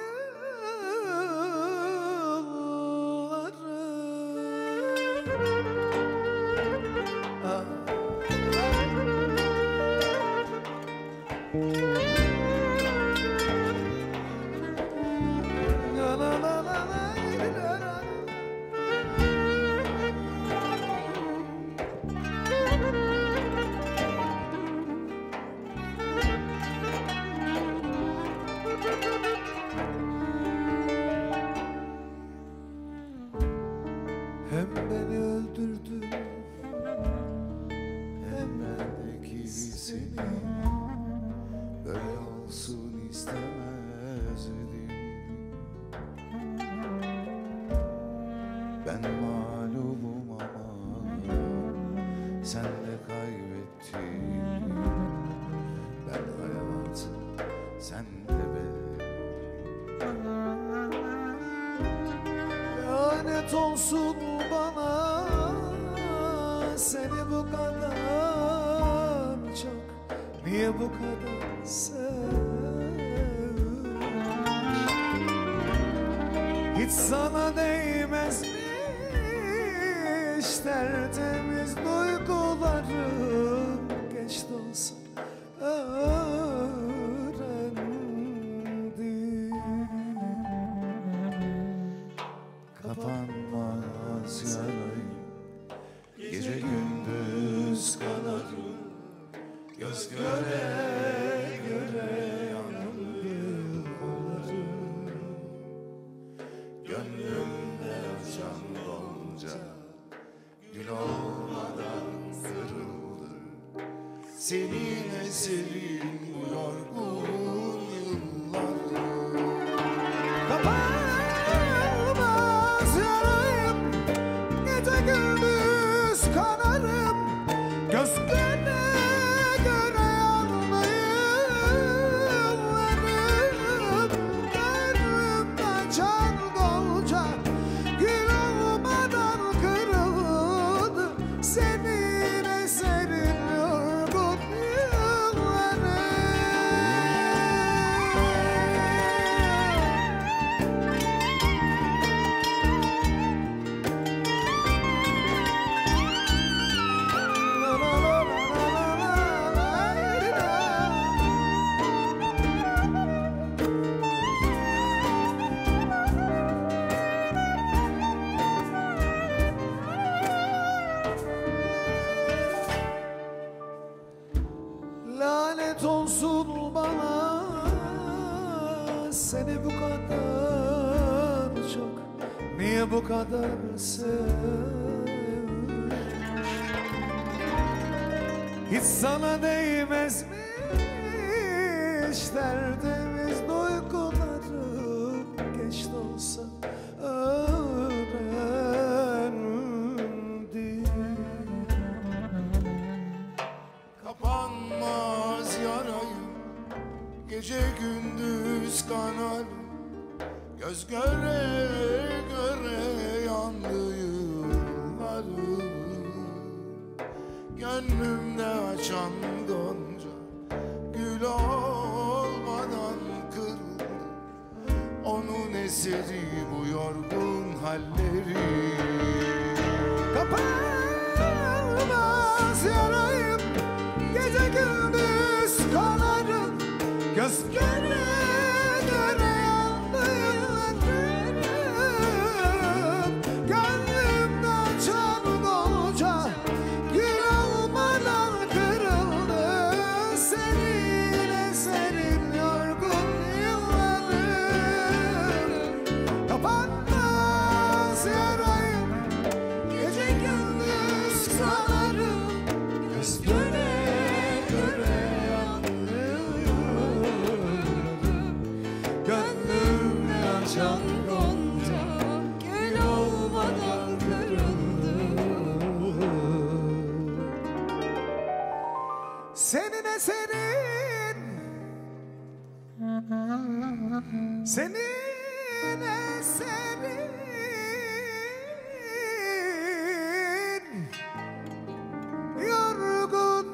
S1: hem beni öldürdün hem bendeki seni böyle olsun istemezdim. Ben mağlubum ama sen de kaybettin. Ben hayat, sen de ben. Lanet olsun bana, seni bu kadar çok, niye bu kadar sevdim? Hiç sana değmezmiş tertemiz duygularım, geç de olsa öğrendim. Kapanmaz yarayım, gece gündüz kanarım, göz göre göre yandım yollarım. Gönlümde can gonca gül olmadan kırıldı. Senin eserin bu yorgun yıllarım. Kapanmaz yarayım, gece gündüz kanarım, göz göre göre yandı yıllarım. Gönlümden can dolca gül olmadan kırıldı. Senin eserin yorgun yıllarım. Lanet olsun bana, seni bu kadar çok, niye bu kadar sevdim? Hiç sana değmezmiş tertemiz duygularım, geç de olsa öğrendim.
S2: Kapanmaz yarayım, gece gündüz kanarım, göz göre göre yandı yıllarım. Gönlümde açan gonca gül olmadan kırıldı. Onun eseri bu yorgun halleri.
S1: Kapanmaz yarayım, gece gündüz kanarım, göz göre göre yandı yıllarım. Gönlümden can dolca gül göz göre göre yanıyorum. Gönlümde açan gonca gül olmadan kırıldı. Senin eserin, senin eserin yorgun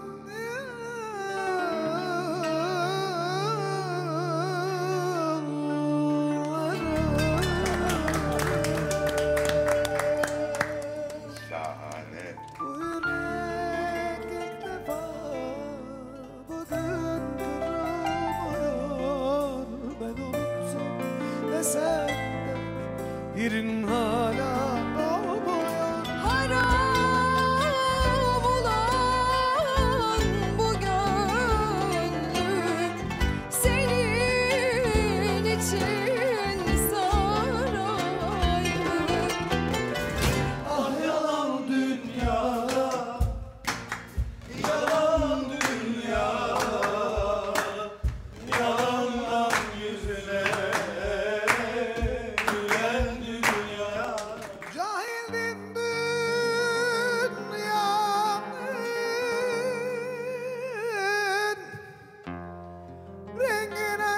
S2: Şahane.
S1: bu yürek ilk defa bugün kırılmıyor. Ben unuttum desem de yerin hala bomboş.
S3: Haram olan bu gönlüm senin için sarayım.
S1: Ah yalan dünya, yalan dünya, yalandan yüzüne gülen dünya. Cahildim dünyanın rengine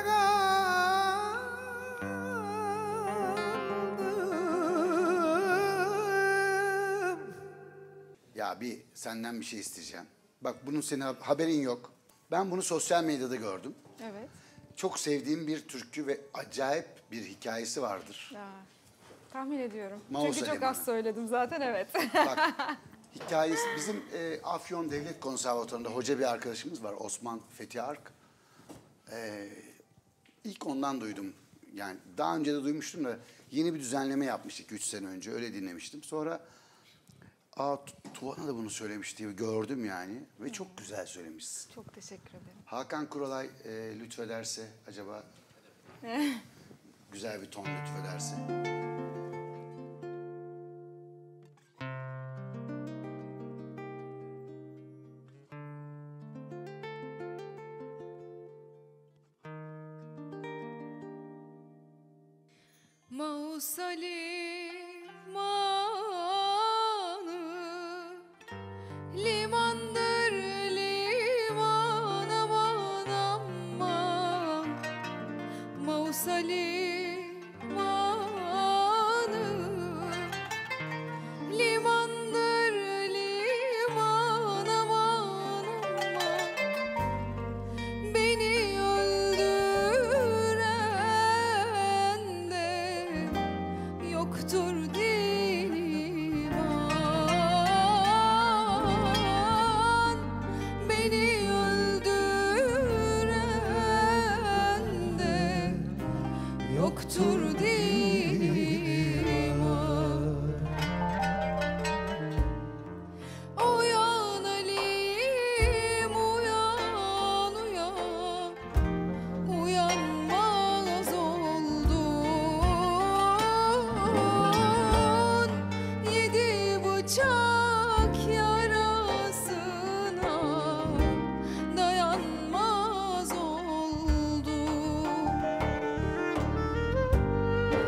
S1: kandım.
S4: Ya bir senden bir şey isteyeceğim. Bak bunun senin haberin yok. Ben bunu sosyal medyada gördüm.
S3: Evet.
S4: Çok sevdiğim bir türkü ve acayip bir hikayesi vardır.
S3: Ya, tahmin ediyorum.
S4: Mouse
S3: Çünkü çok
S4: Limanı.
S3: az söyledim zaten, evet.
S4: Bak hikayesi bizim Afyon Devlet Konservatuvarı'nda hoca bir arkadaşımız var Osman Fethi Ark. İlk ondan duydum. Yani daha önce de duymuştum da yeni bir düzenleme yapmıştık 3 sene önce öyle dinlemiştim. Sonra Tuğan'a da bunu söylemişti gördüm yani ve çok güzel söylemişsin.
S3: Çok teşekkür ederim.
S4: Hakan Kuralay lütfederse acaba güzel bir ton lütfederse.
S3: Mausa limanı limandır liman aman aman. Mausa limanı limandır liman aman aman. Beni öldüren de yoktur divan. Beni öldüren de yoktur divan. Uyan Alim uyan uyan, uyanmaz oldun. Yedi bıçak yarasına dayanmaz oldun.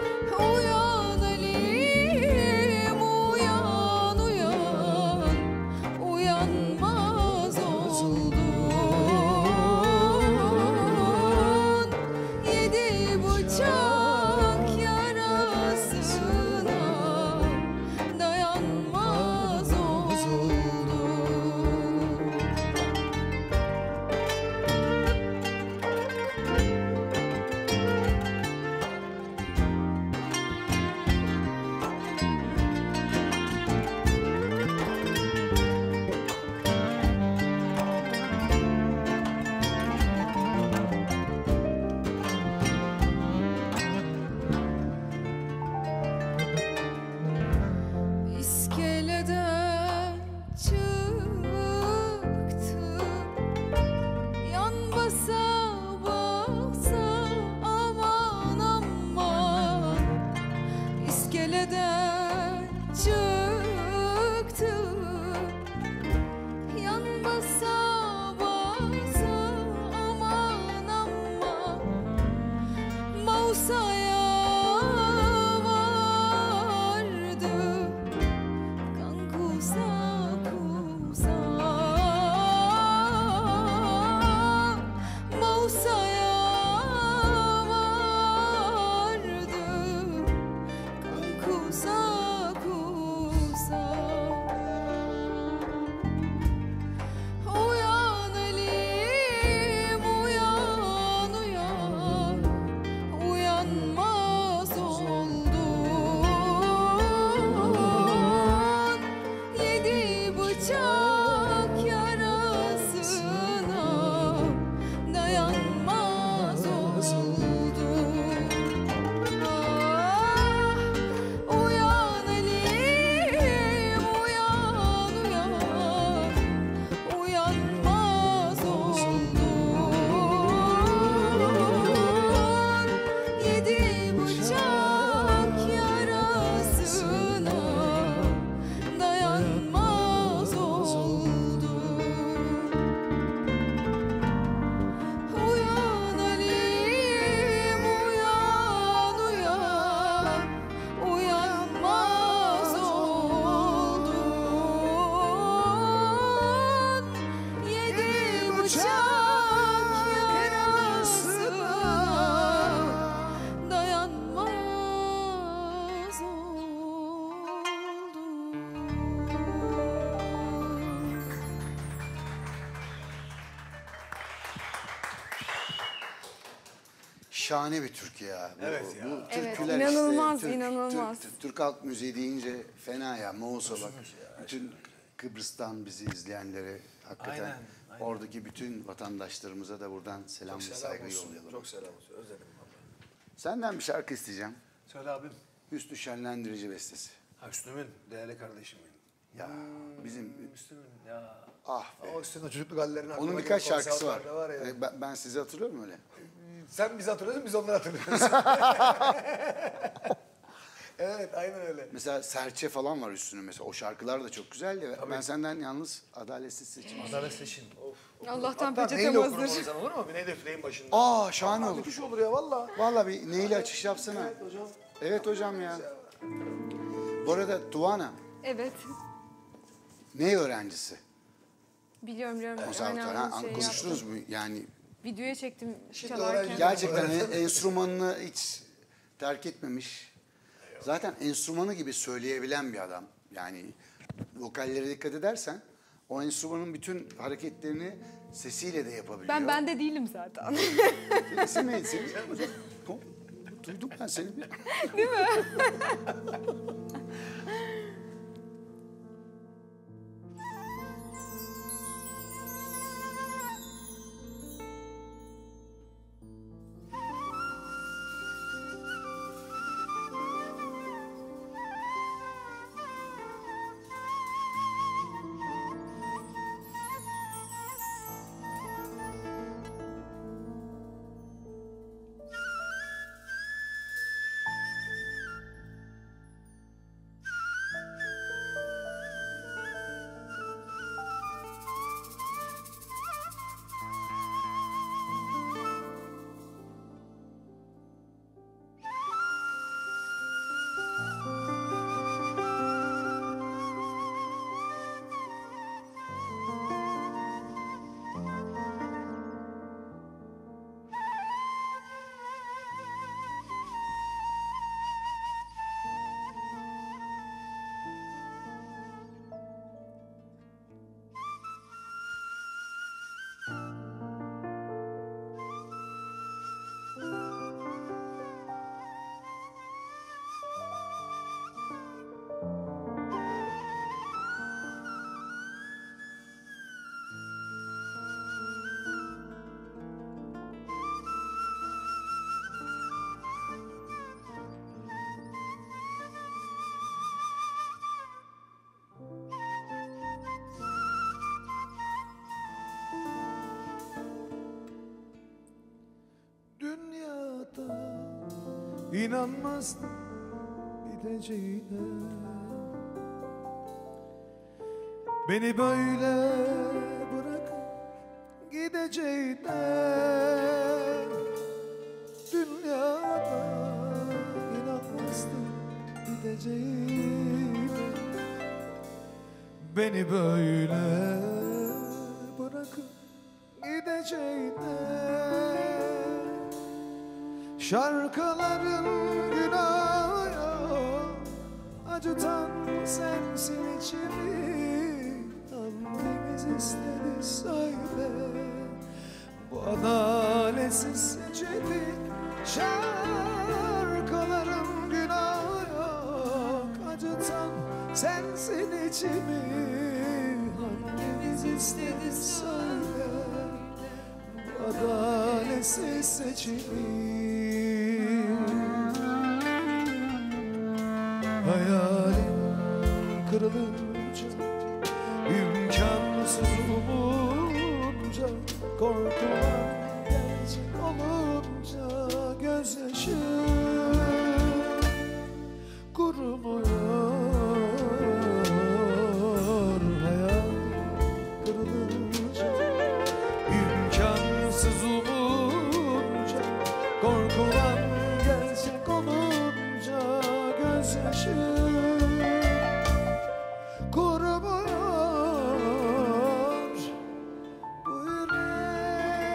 S4: şahane bir Türkiye ya.
S5: Evet ya.
S4: Bu
S3: Evet,
S4: türküler
S3: inanılmaz,
S4: işte,
S3: inanılmaz.
S4: Türk halk müziği deyince fena ya. Moğol'a bak. Bütün Kıbrıs'tan bizi izleyenlere hakikaten
S5: Aynen.
S4: oradaki bütün vatandaşlarımıza da buradan selam ve saygı yollayalım.
S5: Çok selam olsun. Özledim baba.
S4: Senden bir şarkı isteyeceğim.
S5: Söyle abim.
S4: Hüsnü Şenlendirici bestesi.
S5: Ha Üstüm'ün değerli kardeşimin.
S4: Ya bizim
S5: Üstüm'ün ya.
S4: ah be.
S5: O Üstüm'ün çocukluk hallerini aklıma
S4: Onun
S5: gelen
S4: birkaç şarkısı var.
S5: konserlerde ya.
S4: Ben sizi hatırlıyorum öyle.
S5: Sen bizi hatırlıyorsun, biz onları hatırlıyoruz. Evet, aynen öyle.
S4: Mesela Serçe falan var Hüsnü'nün mesela. O şarkılar da çok güzel ya. Ben senden yalnız adaletsiz seçim.
S5: Adalet seçin. Of.
S3: Allah'tan
S5: Hatta
S3: peçetem
S5: neyle okurum
S3: hazır.
S5: onu sen olur mu? Bir neyle üfleyin başında.
S4: Aa şahane
S5: Aa,
S4: olur.
S5: müthiş olur ya valla.
S4: Vallahi bir neyle açış yapsana.
S5: Evet hocam.
S4: Evet hocam ya. Bu arada Tuana
S3: Evet.
S4: ne öğrencisi?
S3: Biliyorum.
S4: Konservatuvar.
S3: Aynen
S4: Ha,
S3: şey
S4: konuştunuz
S3: yaptım.
S4: mu? Yani
S3: Videoya çektim
S5: Şimdi
S3: çalarken.
S5: öğrenci-
S4: gerçekten enstrümanını hiç terk etmemiş. Zaten enstrümanı gibi söyleyebilen bir adam. Yani vokallere dikkat edersen o enstrümanın bütün hareketlerini sesiyle de yapabiliyor.
S3: Ben de değilim zaten.
S4: İsim neydi senin? Duydum ben seni bir.
S1: Dünyada inanmazdım gideceğine. Beni böyle bırakıp gideceğine. Dünyada inanmazdım gideceğine. Beni böyle bırakıp gideceğine. Şarkıların günahı yok, acıtan sensin içimi. Hangimiz istedi söyle, bu adaletsiz seçimi. Şarkıların günahı yok, acıtan sensin içimi. Hangimiz istedi söyle, bu adaletsiz seçimi. Hayalim kırılınca, imkansız olunca, korkular gerçek olunca, gözyaşım kurumuyor. Hayalim kırılınca, imkansız olunca, korkular gerçek olunca, gözyaşım kurumuyor. Bu yürek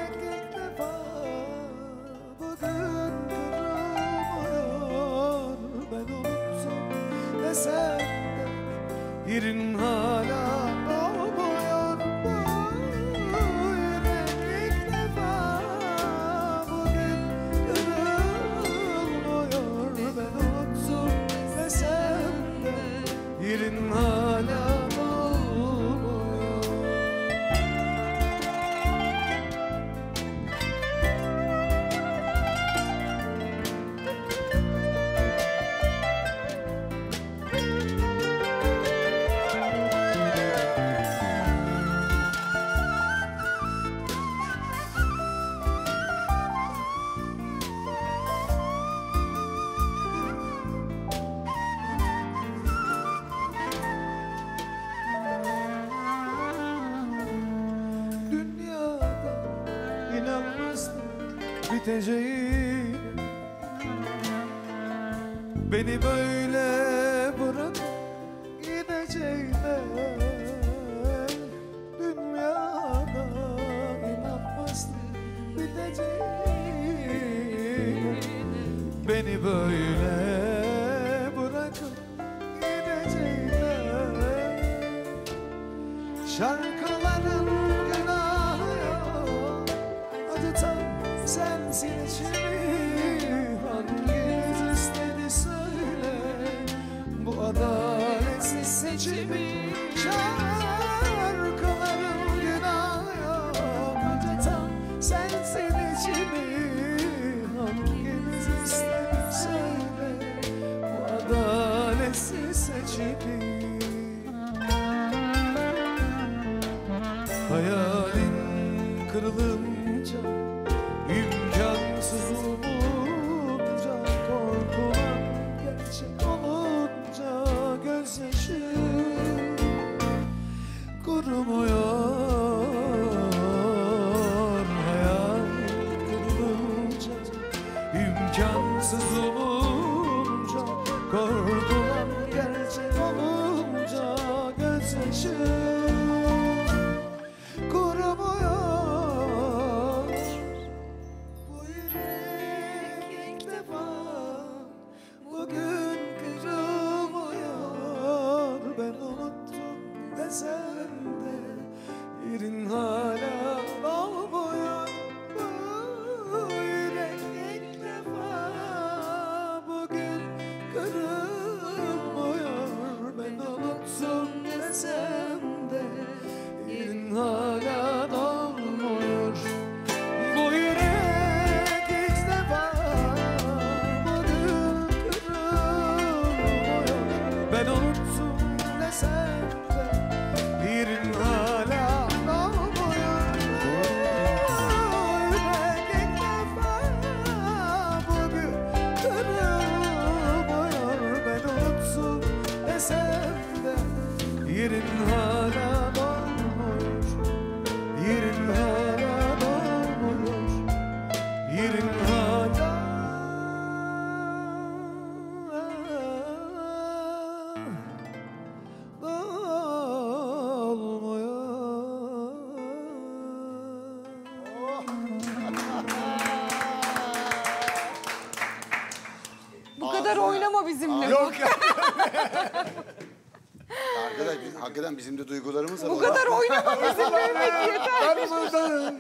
S1: biteceğini, beni böyle bırak gideceğine, dünyada inanmazdım biteceğine, beni böyle bırakıp gideceğine. Şarkıların günahı yok, acıtan sensin içimi. Hanginiz istedi söyle bu adaletsiz seçimi. Şarkıların günahı yok, acıtan sensin içimi. Hanginiz istedi söyle bu adaletsiz seçimi. Hayalin kırılınca, imkansız olunca, korkulan gerçek olunca, gözyaşı kurumuyor. Hayalin kırılınca, imkansız olunca, korkulan gerçek olunca, gözyaşı kurumuyor. Bu yürek ilk defa bugün kırılmıyor. Ben unuttum desem de yerin hala dolmuyor. Bu yürek ilk defa bugün kırılmıyor. Ben unuttum desem de yerin hala dolmuyor. Bu yürek ilk defa bugün kırılmıyor. Ben unuttum desem de yerin hala dolmuyor. Bu yürek ilk defa bugün kırılmıyor. Ben unuttum desem de yerin hala dolmuyor. Yerin hala dolmuyor. Yerin hala
S3: Bu kadar oynama bizimle.
S4: Yok ya. Arkadaş hakikaten bizim de duygularımız var.
S3: Bu kadar oynama bizimle Ümit, yeter.
S5: Ben buradayım.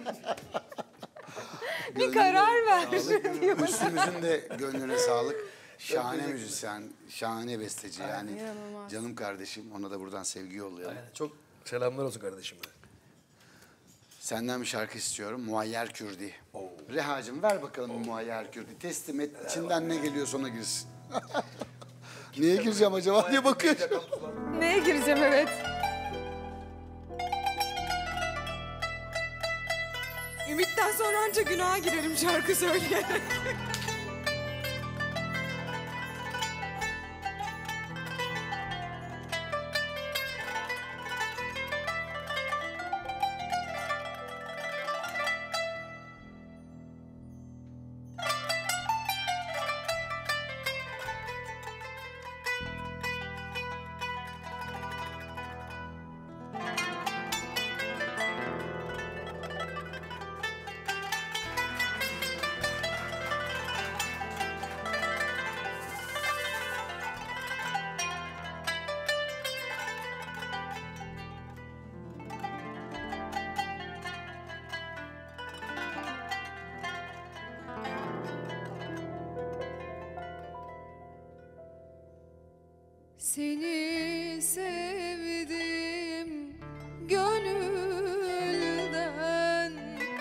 S3: Bir karar ver.
S4: Üstümüzün de gönlüne sağlık. Şahane müzisyen, şahane besteci yani.
S3: İnanılmaz.
S4: Canım kardeşim, ona da buradan sevgi yollayalım.
S5: Çok selamlar olsun kardeşim.
S4: Senden bir şarkı istiyorum. Muayyer Kürdi. Reha'cığım ver bakalım bir Muayyer Kürdi. Teslim et. İçinden ne geliyorsa ona girsin. Neye gireceğim acaba diye bakıyorum.
S3: Neye gireceğim, evet. Ümit'ten sonra anca günaha girerim şarkı söyleyerek. Seni sevdim gönülden,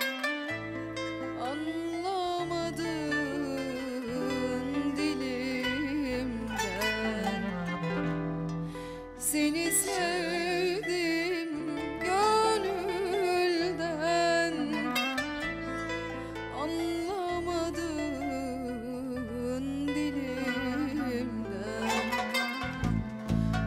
S3: anlamadın dilimden. Seni sevdim gönülden, anlamadın dilimden.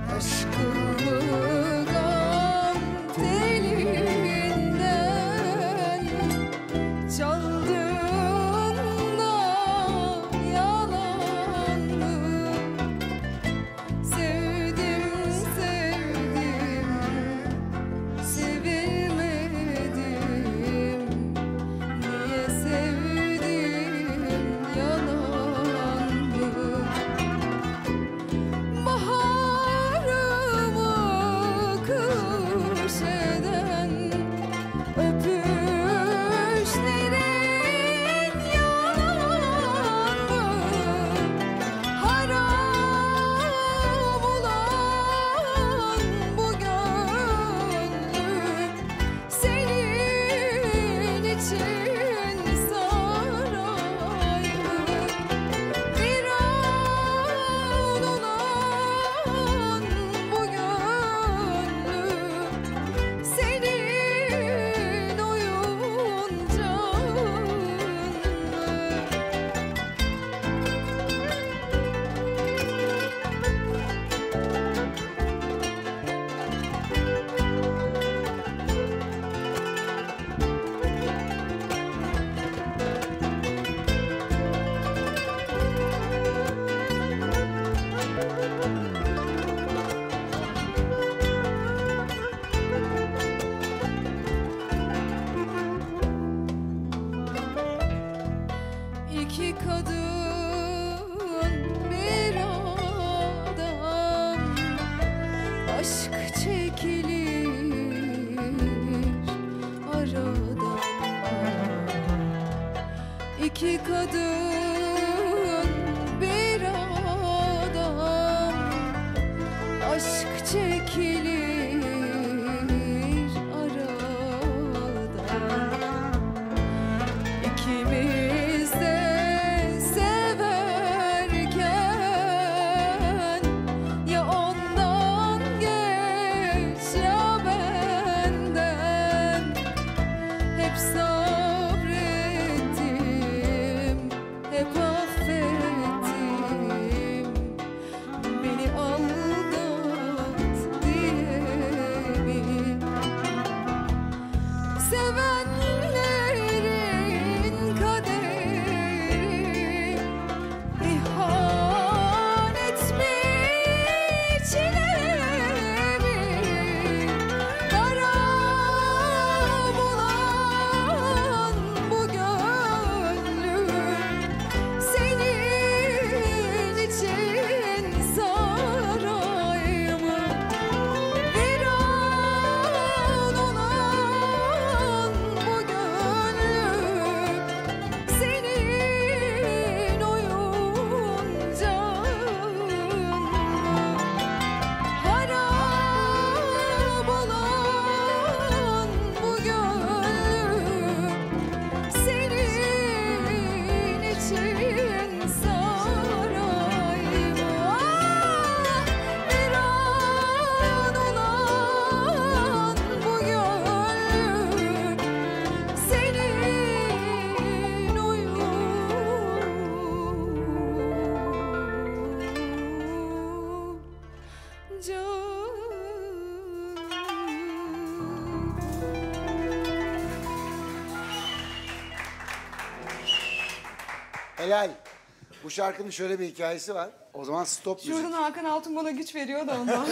S3: İki kadın bir adam, aşk çekilir aradan. İkimiz de severken, ya ondan geç ya benden. Hep sabrettim, hep affettim, beni aldat diye mi? Sevenlerin kaderi ihanet mi, çile mi? Harap olan bu gönlüm senin için saray mı? Viran olan bu gönlüm senin oyuncağın mı? Harap olan bu gönlüm senin için saray mı? Viran olan bu gönlüm senin
S4: Helal. Bu şarkının şöyle bir hikayesi var. O zaman stop müzik.
S3: Şuradan Hakan Altun bana güç veriyor da ondan.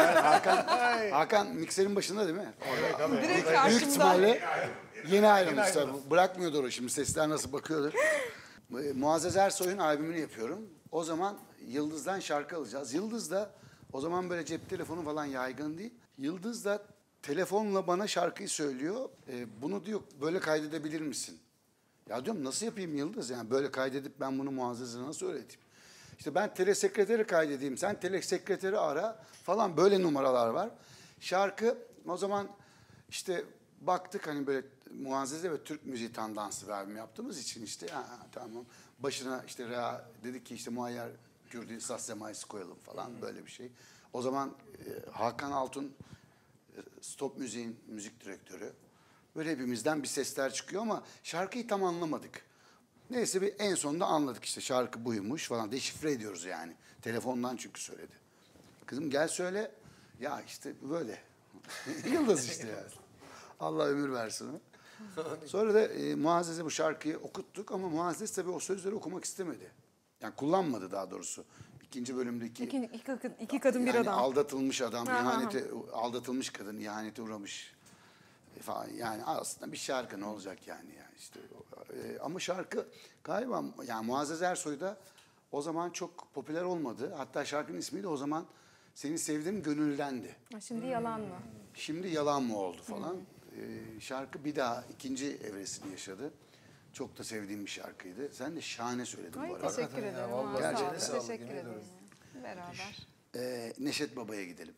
S4: Hakan mikserin başında değil mi?
S3: Direkt
S4: Büyük
S3: karşımda.
S4: ihtimalle yeni ayrılmış tabii. Bırakmıyordur o şimdi. Sesler nasıl bakıyordur. Muazzez Ersoy'un albümünü yapıyorum. O zaman Yıldız'dan şarkı alacağız. Yıldız da o zaman böyle cep telefonu falan yaygın değil. Yıldız da telefonla bana şarkıyı söylüyor. Bunu diyor böyle kaydedebilir misin? Ya diyorum nasıl yapayım Yıldız? Yani böyle kaydedip ben bunu Muazzez'e nasıl öğreteyim? İşte ben telesekreteri kaydedeyim, sen telesekreteri ara falan böyle numaralar var. Şarkı o zaman işte baktık hani böyle Muazzez'e ve Türk müziği tandansı bir albüm yaptığımız için işte tamam. Başına işte Rea dedik ki işte Muayyer Kürdi Saz Semaisi koyalım falan böyle bir şey. O zaman Hakan Altun Stop Müziğin müzik direktörü. Böyle hepimizden bir sesler çıkıyor ama şarkıyı tam anlamadık. Neyse bir en sonunda anladık işte şarkı buymuş falan. Deşifre ediyoruz yani. Telefondan çünkü söyledi. Kızım gel söyle. Ya işte böyle. Yıldız işte yani. Allah ömür versin. Sonra da Muazzez'e bu şarkıyı okuttuk ama Muazzez tabii o sözleri okumak istemedi. Yani kullanmadı daha doğrusu. İkinci bölümdeki...
S3: İki kadın bir
S4: yani
S3: adam.
S4: aldatılmış adam, aldatılmış kadın, ihanete uğramış falan. Yani aslında bir şarkı ne olacak yani işte. Ama şarkı galiba yani Muazzez Ersoy'da o zaman çok popüler olmadı. Hatta şarkının ismi de o zaman Seni Sevdim Gönüldendi.
S3: Şimdi yalan mı?
S4: Şimdi yalan mı oldu falan. Şarkı bir daha ikinci evresini yaşadı. Çok da sevdiğim bir şarkıydı. Sen de şahane söyledin bu arada.
S3: Teşekkür ederim.
S4: Gerçekten
S3: Sağ ol. Teşekkür ederim. Beraber.
S4: Neşet Baba'ya gidelim.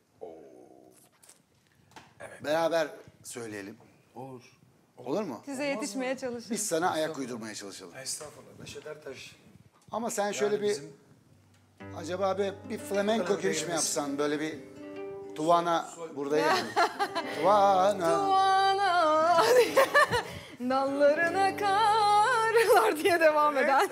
S4: Evet. Beraber söyleyelim.
S5: Olur.
S4: Olur mu?
S3: Size yetişmeye çalışırım.
S4: Biz sana ayak uydurmaya çalışalım.
S5: Estağfurullah. Neşet Ertaş.
S4: Ama sen şöyle
S5: Yani
S4: bir
S5: bizim-
S4: acaba bir flamenco giriş mi yapsan böyle bir Tuvana burada yani. Tuvana.
S3: Tuvana dallarına karlar diye devam eden.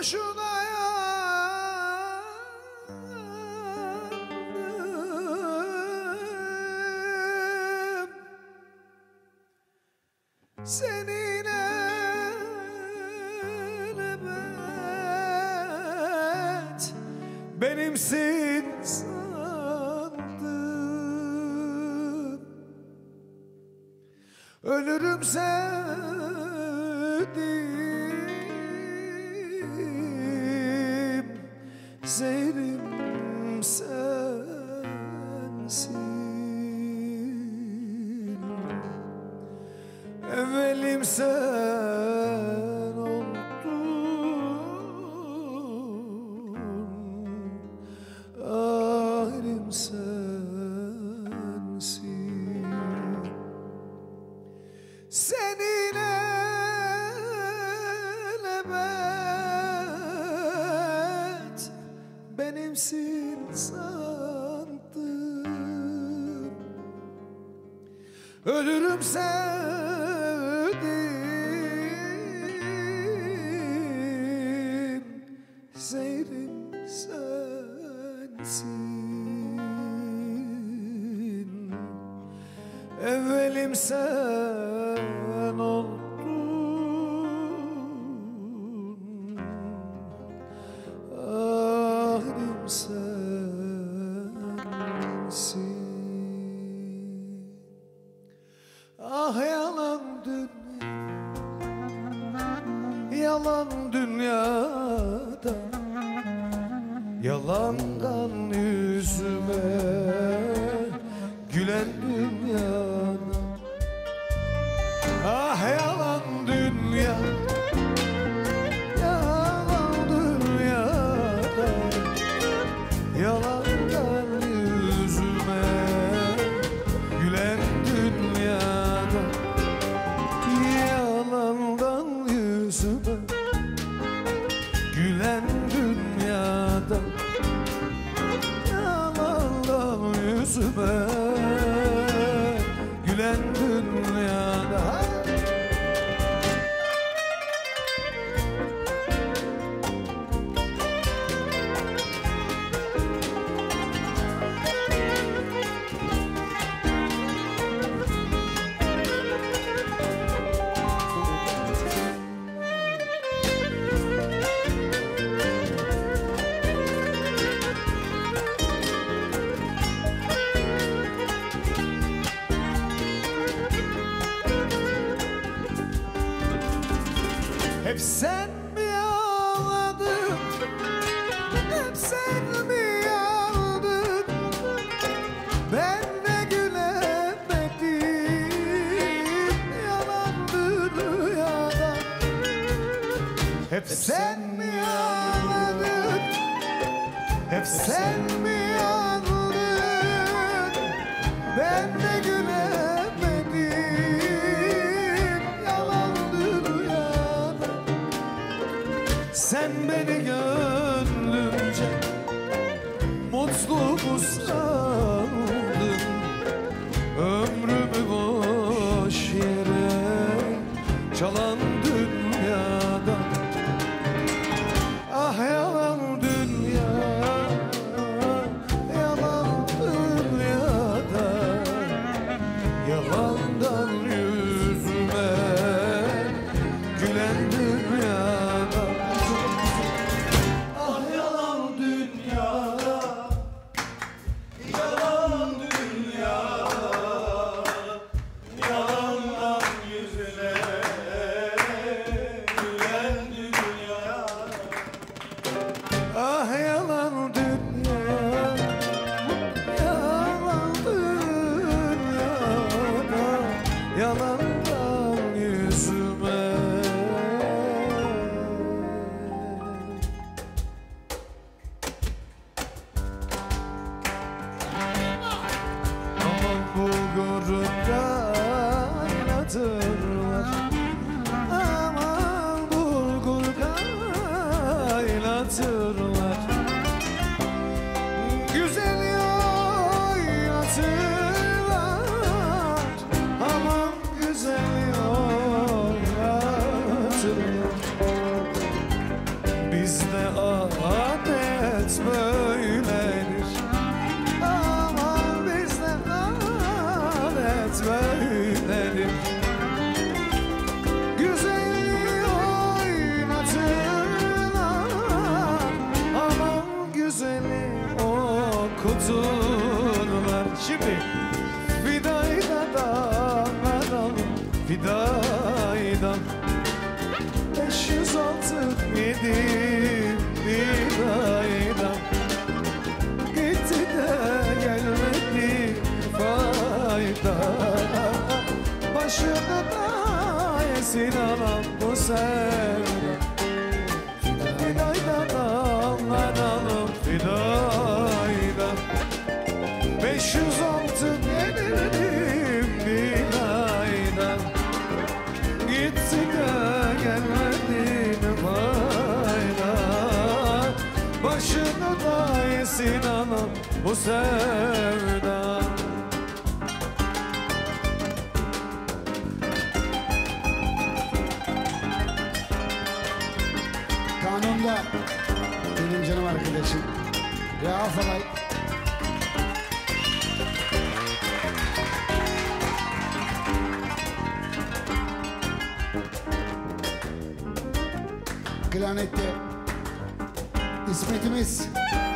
S1: boşuna yandım. Senin elbet benimsin sandım. Ölürüm sevdim, zehrim sensin. Evvelim sen oldun, ahirim sensin. Senin elbet benimsin sandım. Ölürüm sevdim, zehrim sensin. Evvelim sen oldun, ahirim sensin. Ah yalan dünya, yalan dünyada, yalandan yüzüme gülen dünyada. Ah yalan dünya, yalan dünyada, yalandan yüzüme gülen dünyada. Yalandan yüzüme gülen dünyada, yalandan yüzüme gülen dünyada. Hep sen mi ağladın, hep sen mi ağladın, ben de gülemedim, yalandı rüyada. Hep sen mi ağladın, hep sen mi ağladın, ben de gülemedim, yalandı rüyada. Sen beni gönlümce mutlu mu sandın? Ömrümü boş yere çalan dünyada. Ah yalan dünya, yalan dünyada, yalandan yüzüme gülen dünyada. Ah yalan dünyada, yalan dünyada, yalandan yüzüne Başını da yesin anam bu sevda. Fidaydan anam fidaydan. 506 verirdim bir aydan. Gitti de gelmedi ne fayda. Başını da yesin anam bu sevda.
S6: Kanunda benim canım arkadaşım Reha Falay. Klarnette İsmet'imiz.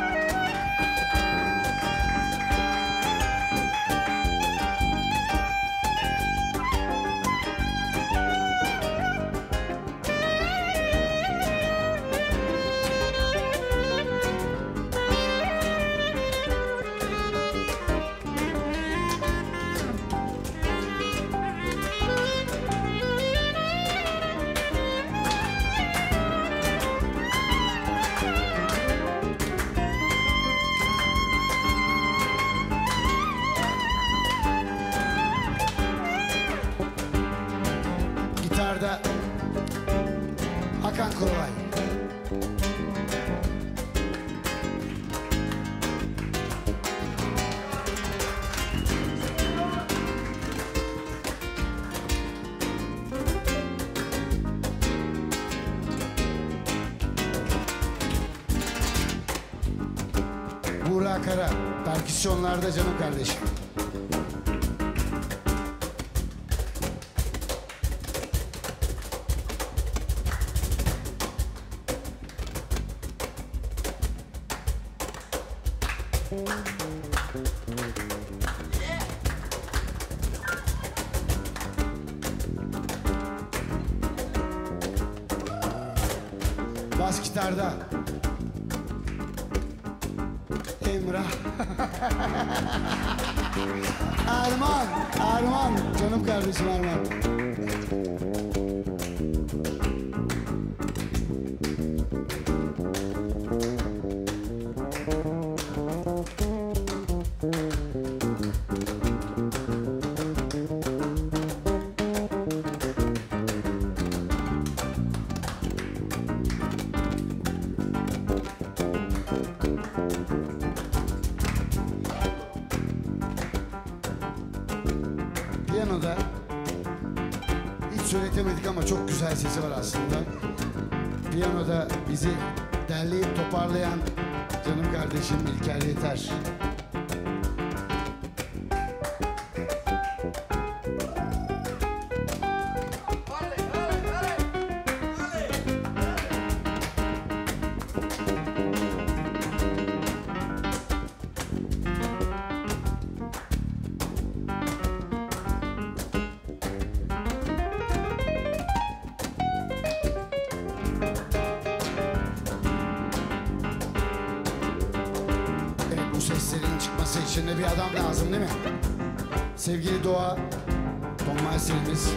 S6: Gitarda Hakan Kuralay. Buğra Kara, perküsyonlarda canım kardeşim. Bas gitarda Emrah. Erman, canım kardeşim Erman. Piyanoda hiç söyletemedik ama çok güzel sesi var aslında. Piyanoda bizi derleyip toparlayan canım kardeşim İlker Yeter. Bu seslerin çıkması için de bir adam lazım değil mi? Sevgili Doğa, Tom Meister'imiz.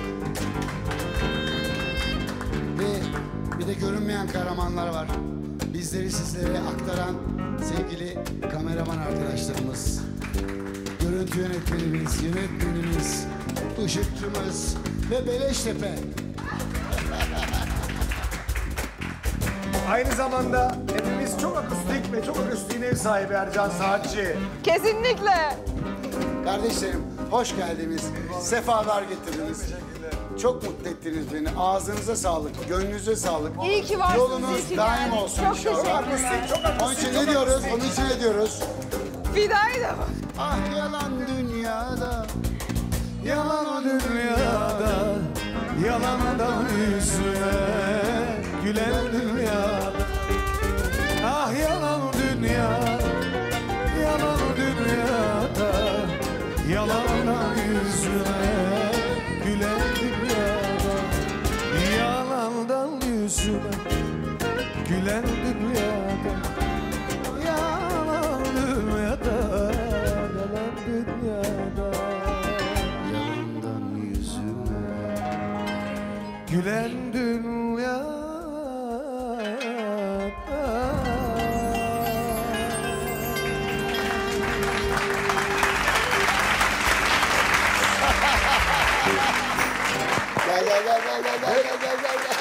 S6: Ve bir de görünmeyen kahramanlar var. Bizleri sizlere aktaran sevgili kameraman arkadaşlarımız. Görüntü yönetmenimiz, ışıkçımız ve Beleştepe.
S5: Aynı zamanda hepimiz çok akustik ve çok akustiğin ev sahibi Ercan Saatçi.
S3: Kesinlikle.
S4: Kardeşlerim hoş geldiniz. Sefalar getirdiniz. Çok mutlu ettiniz beni. Ağzınıza sağlık, gönlünüze sağlık.
S3: İyi ki varsınız, iyi
S4: Yolunuz
S3: ki
S4: daim
S3: geldiniz.
S4: olsun
S3: Çok
S4: inşallah.
S3: teşekkürler.
S5: Çok akustik,
S4: Onun için
S5: çok
S4: ne diyoruz?
S5: akustik.
S4: Onun için ne diyoruz?
S3: Fidayda mı?
S6: Ah yalan dünyada,
S1: Yalan o dünyada, yalandan yüzüne gülen dünyada. Ah yalan dünya, yalan dünyada, yalandan yüzüne gülen dünyada. Yalandan yüzüne gülen dünyada. Yalan dünyada, yalan dünyada.
S6: yalandan yüzüme
S1: gülen dünya.
S4: Gel gel gel gel gel gel gel gel gel.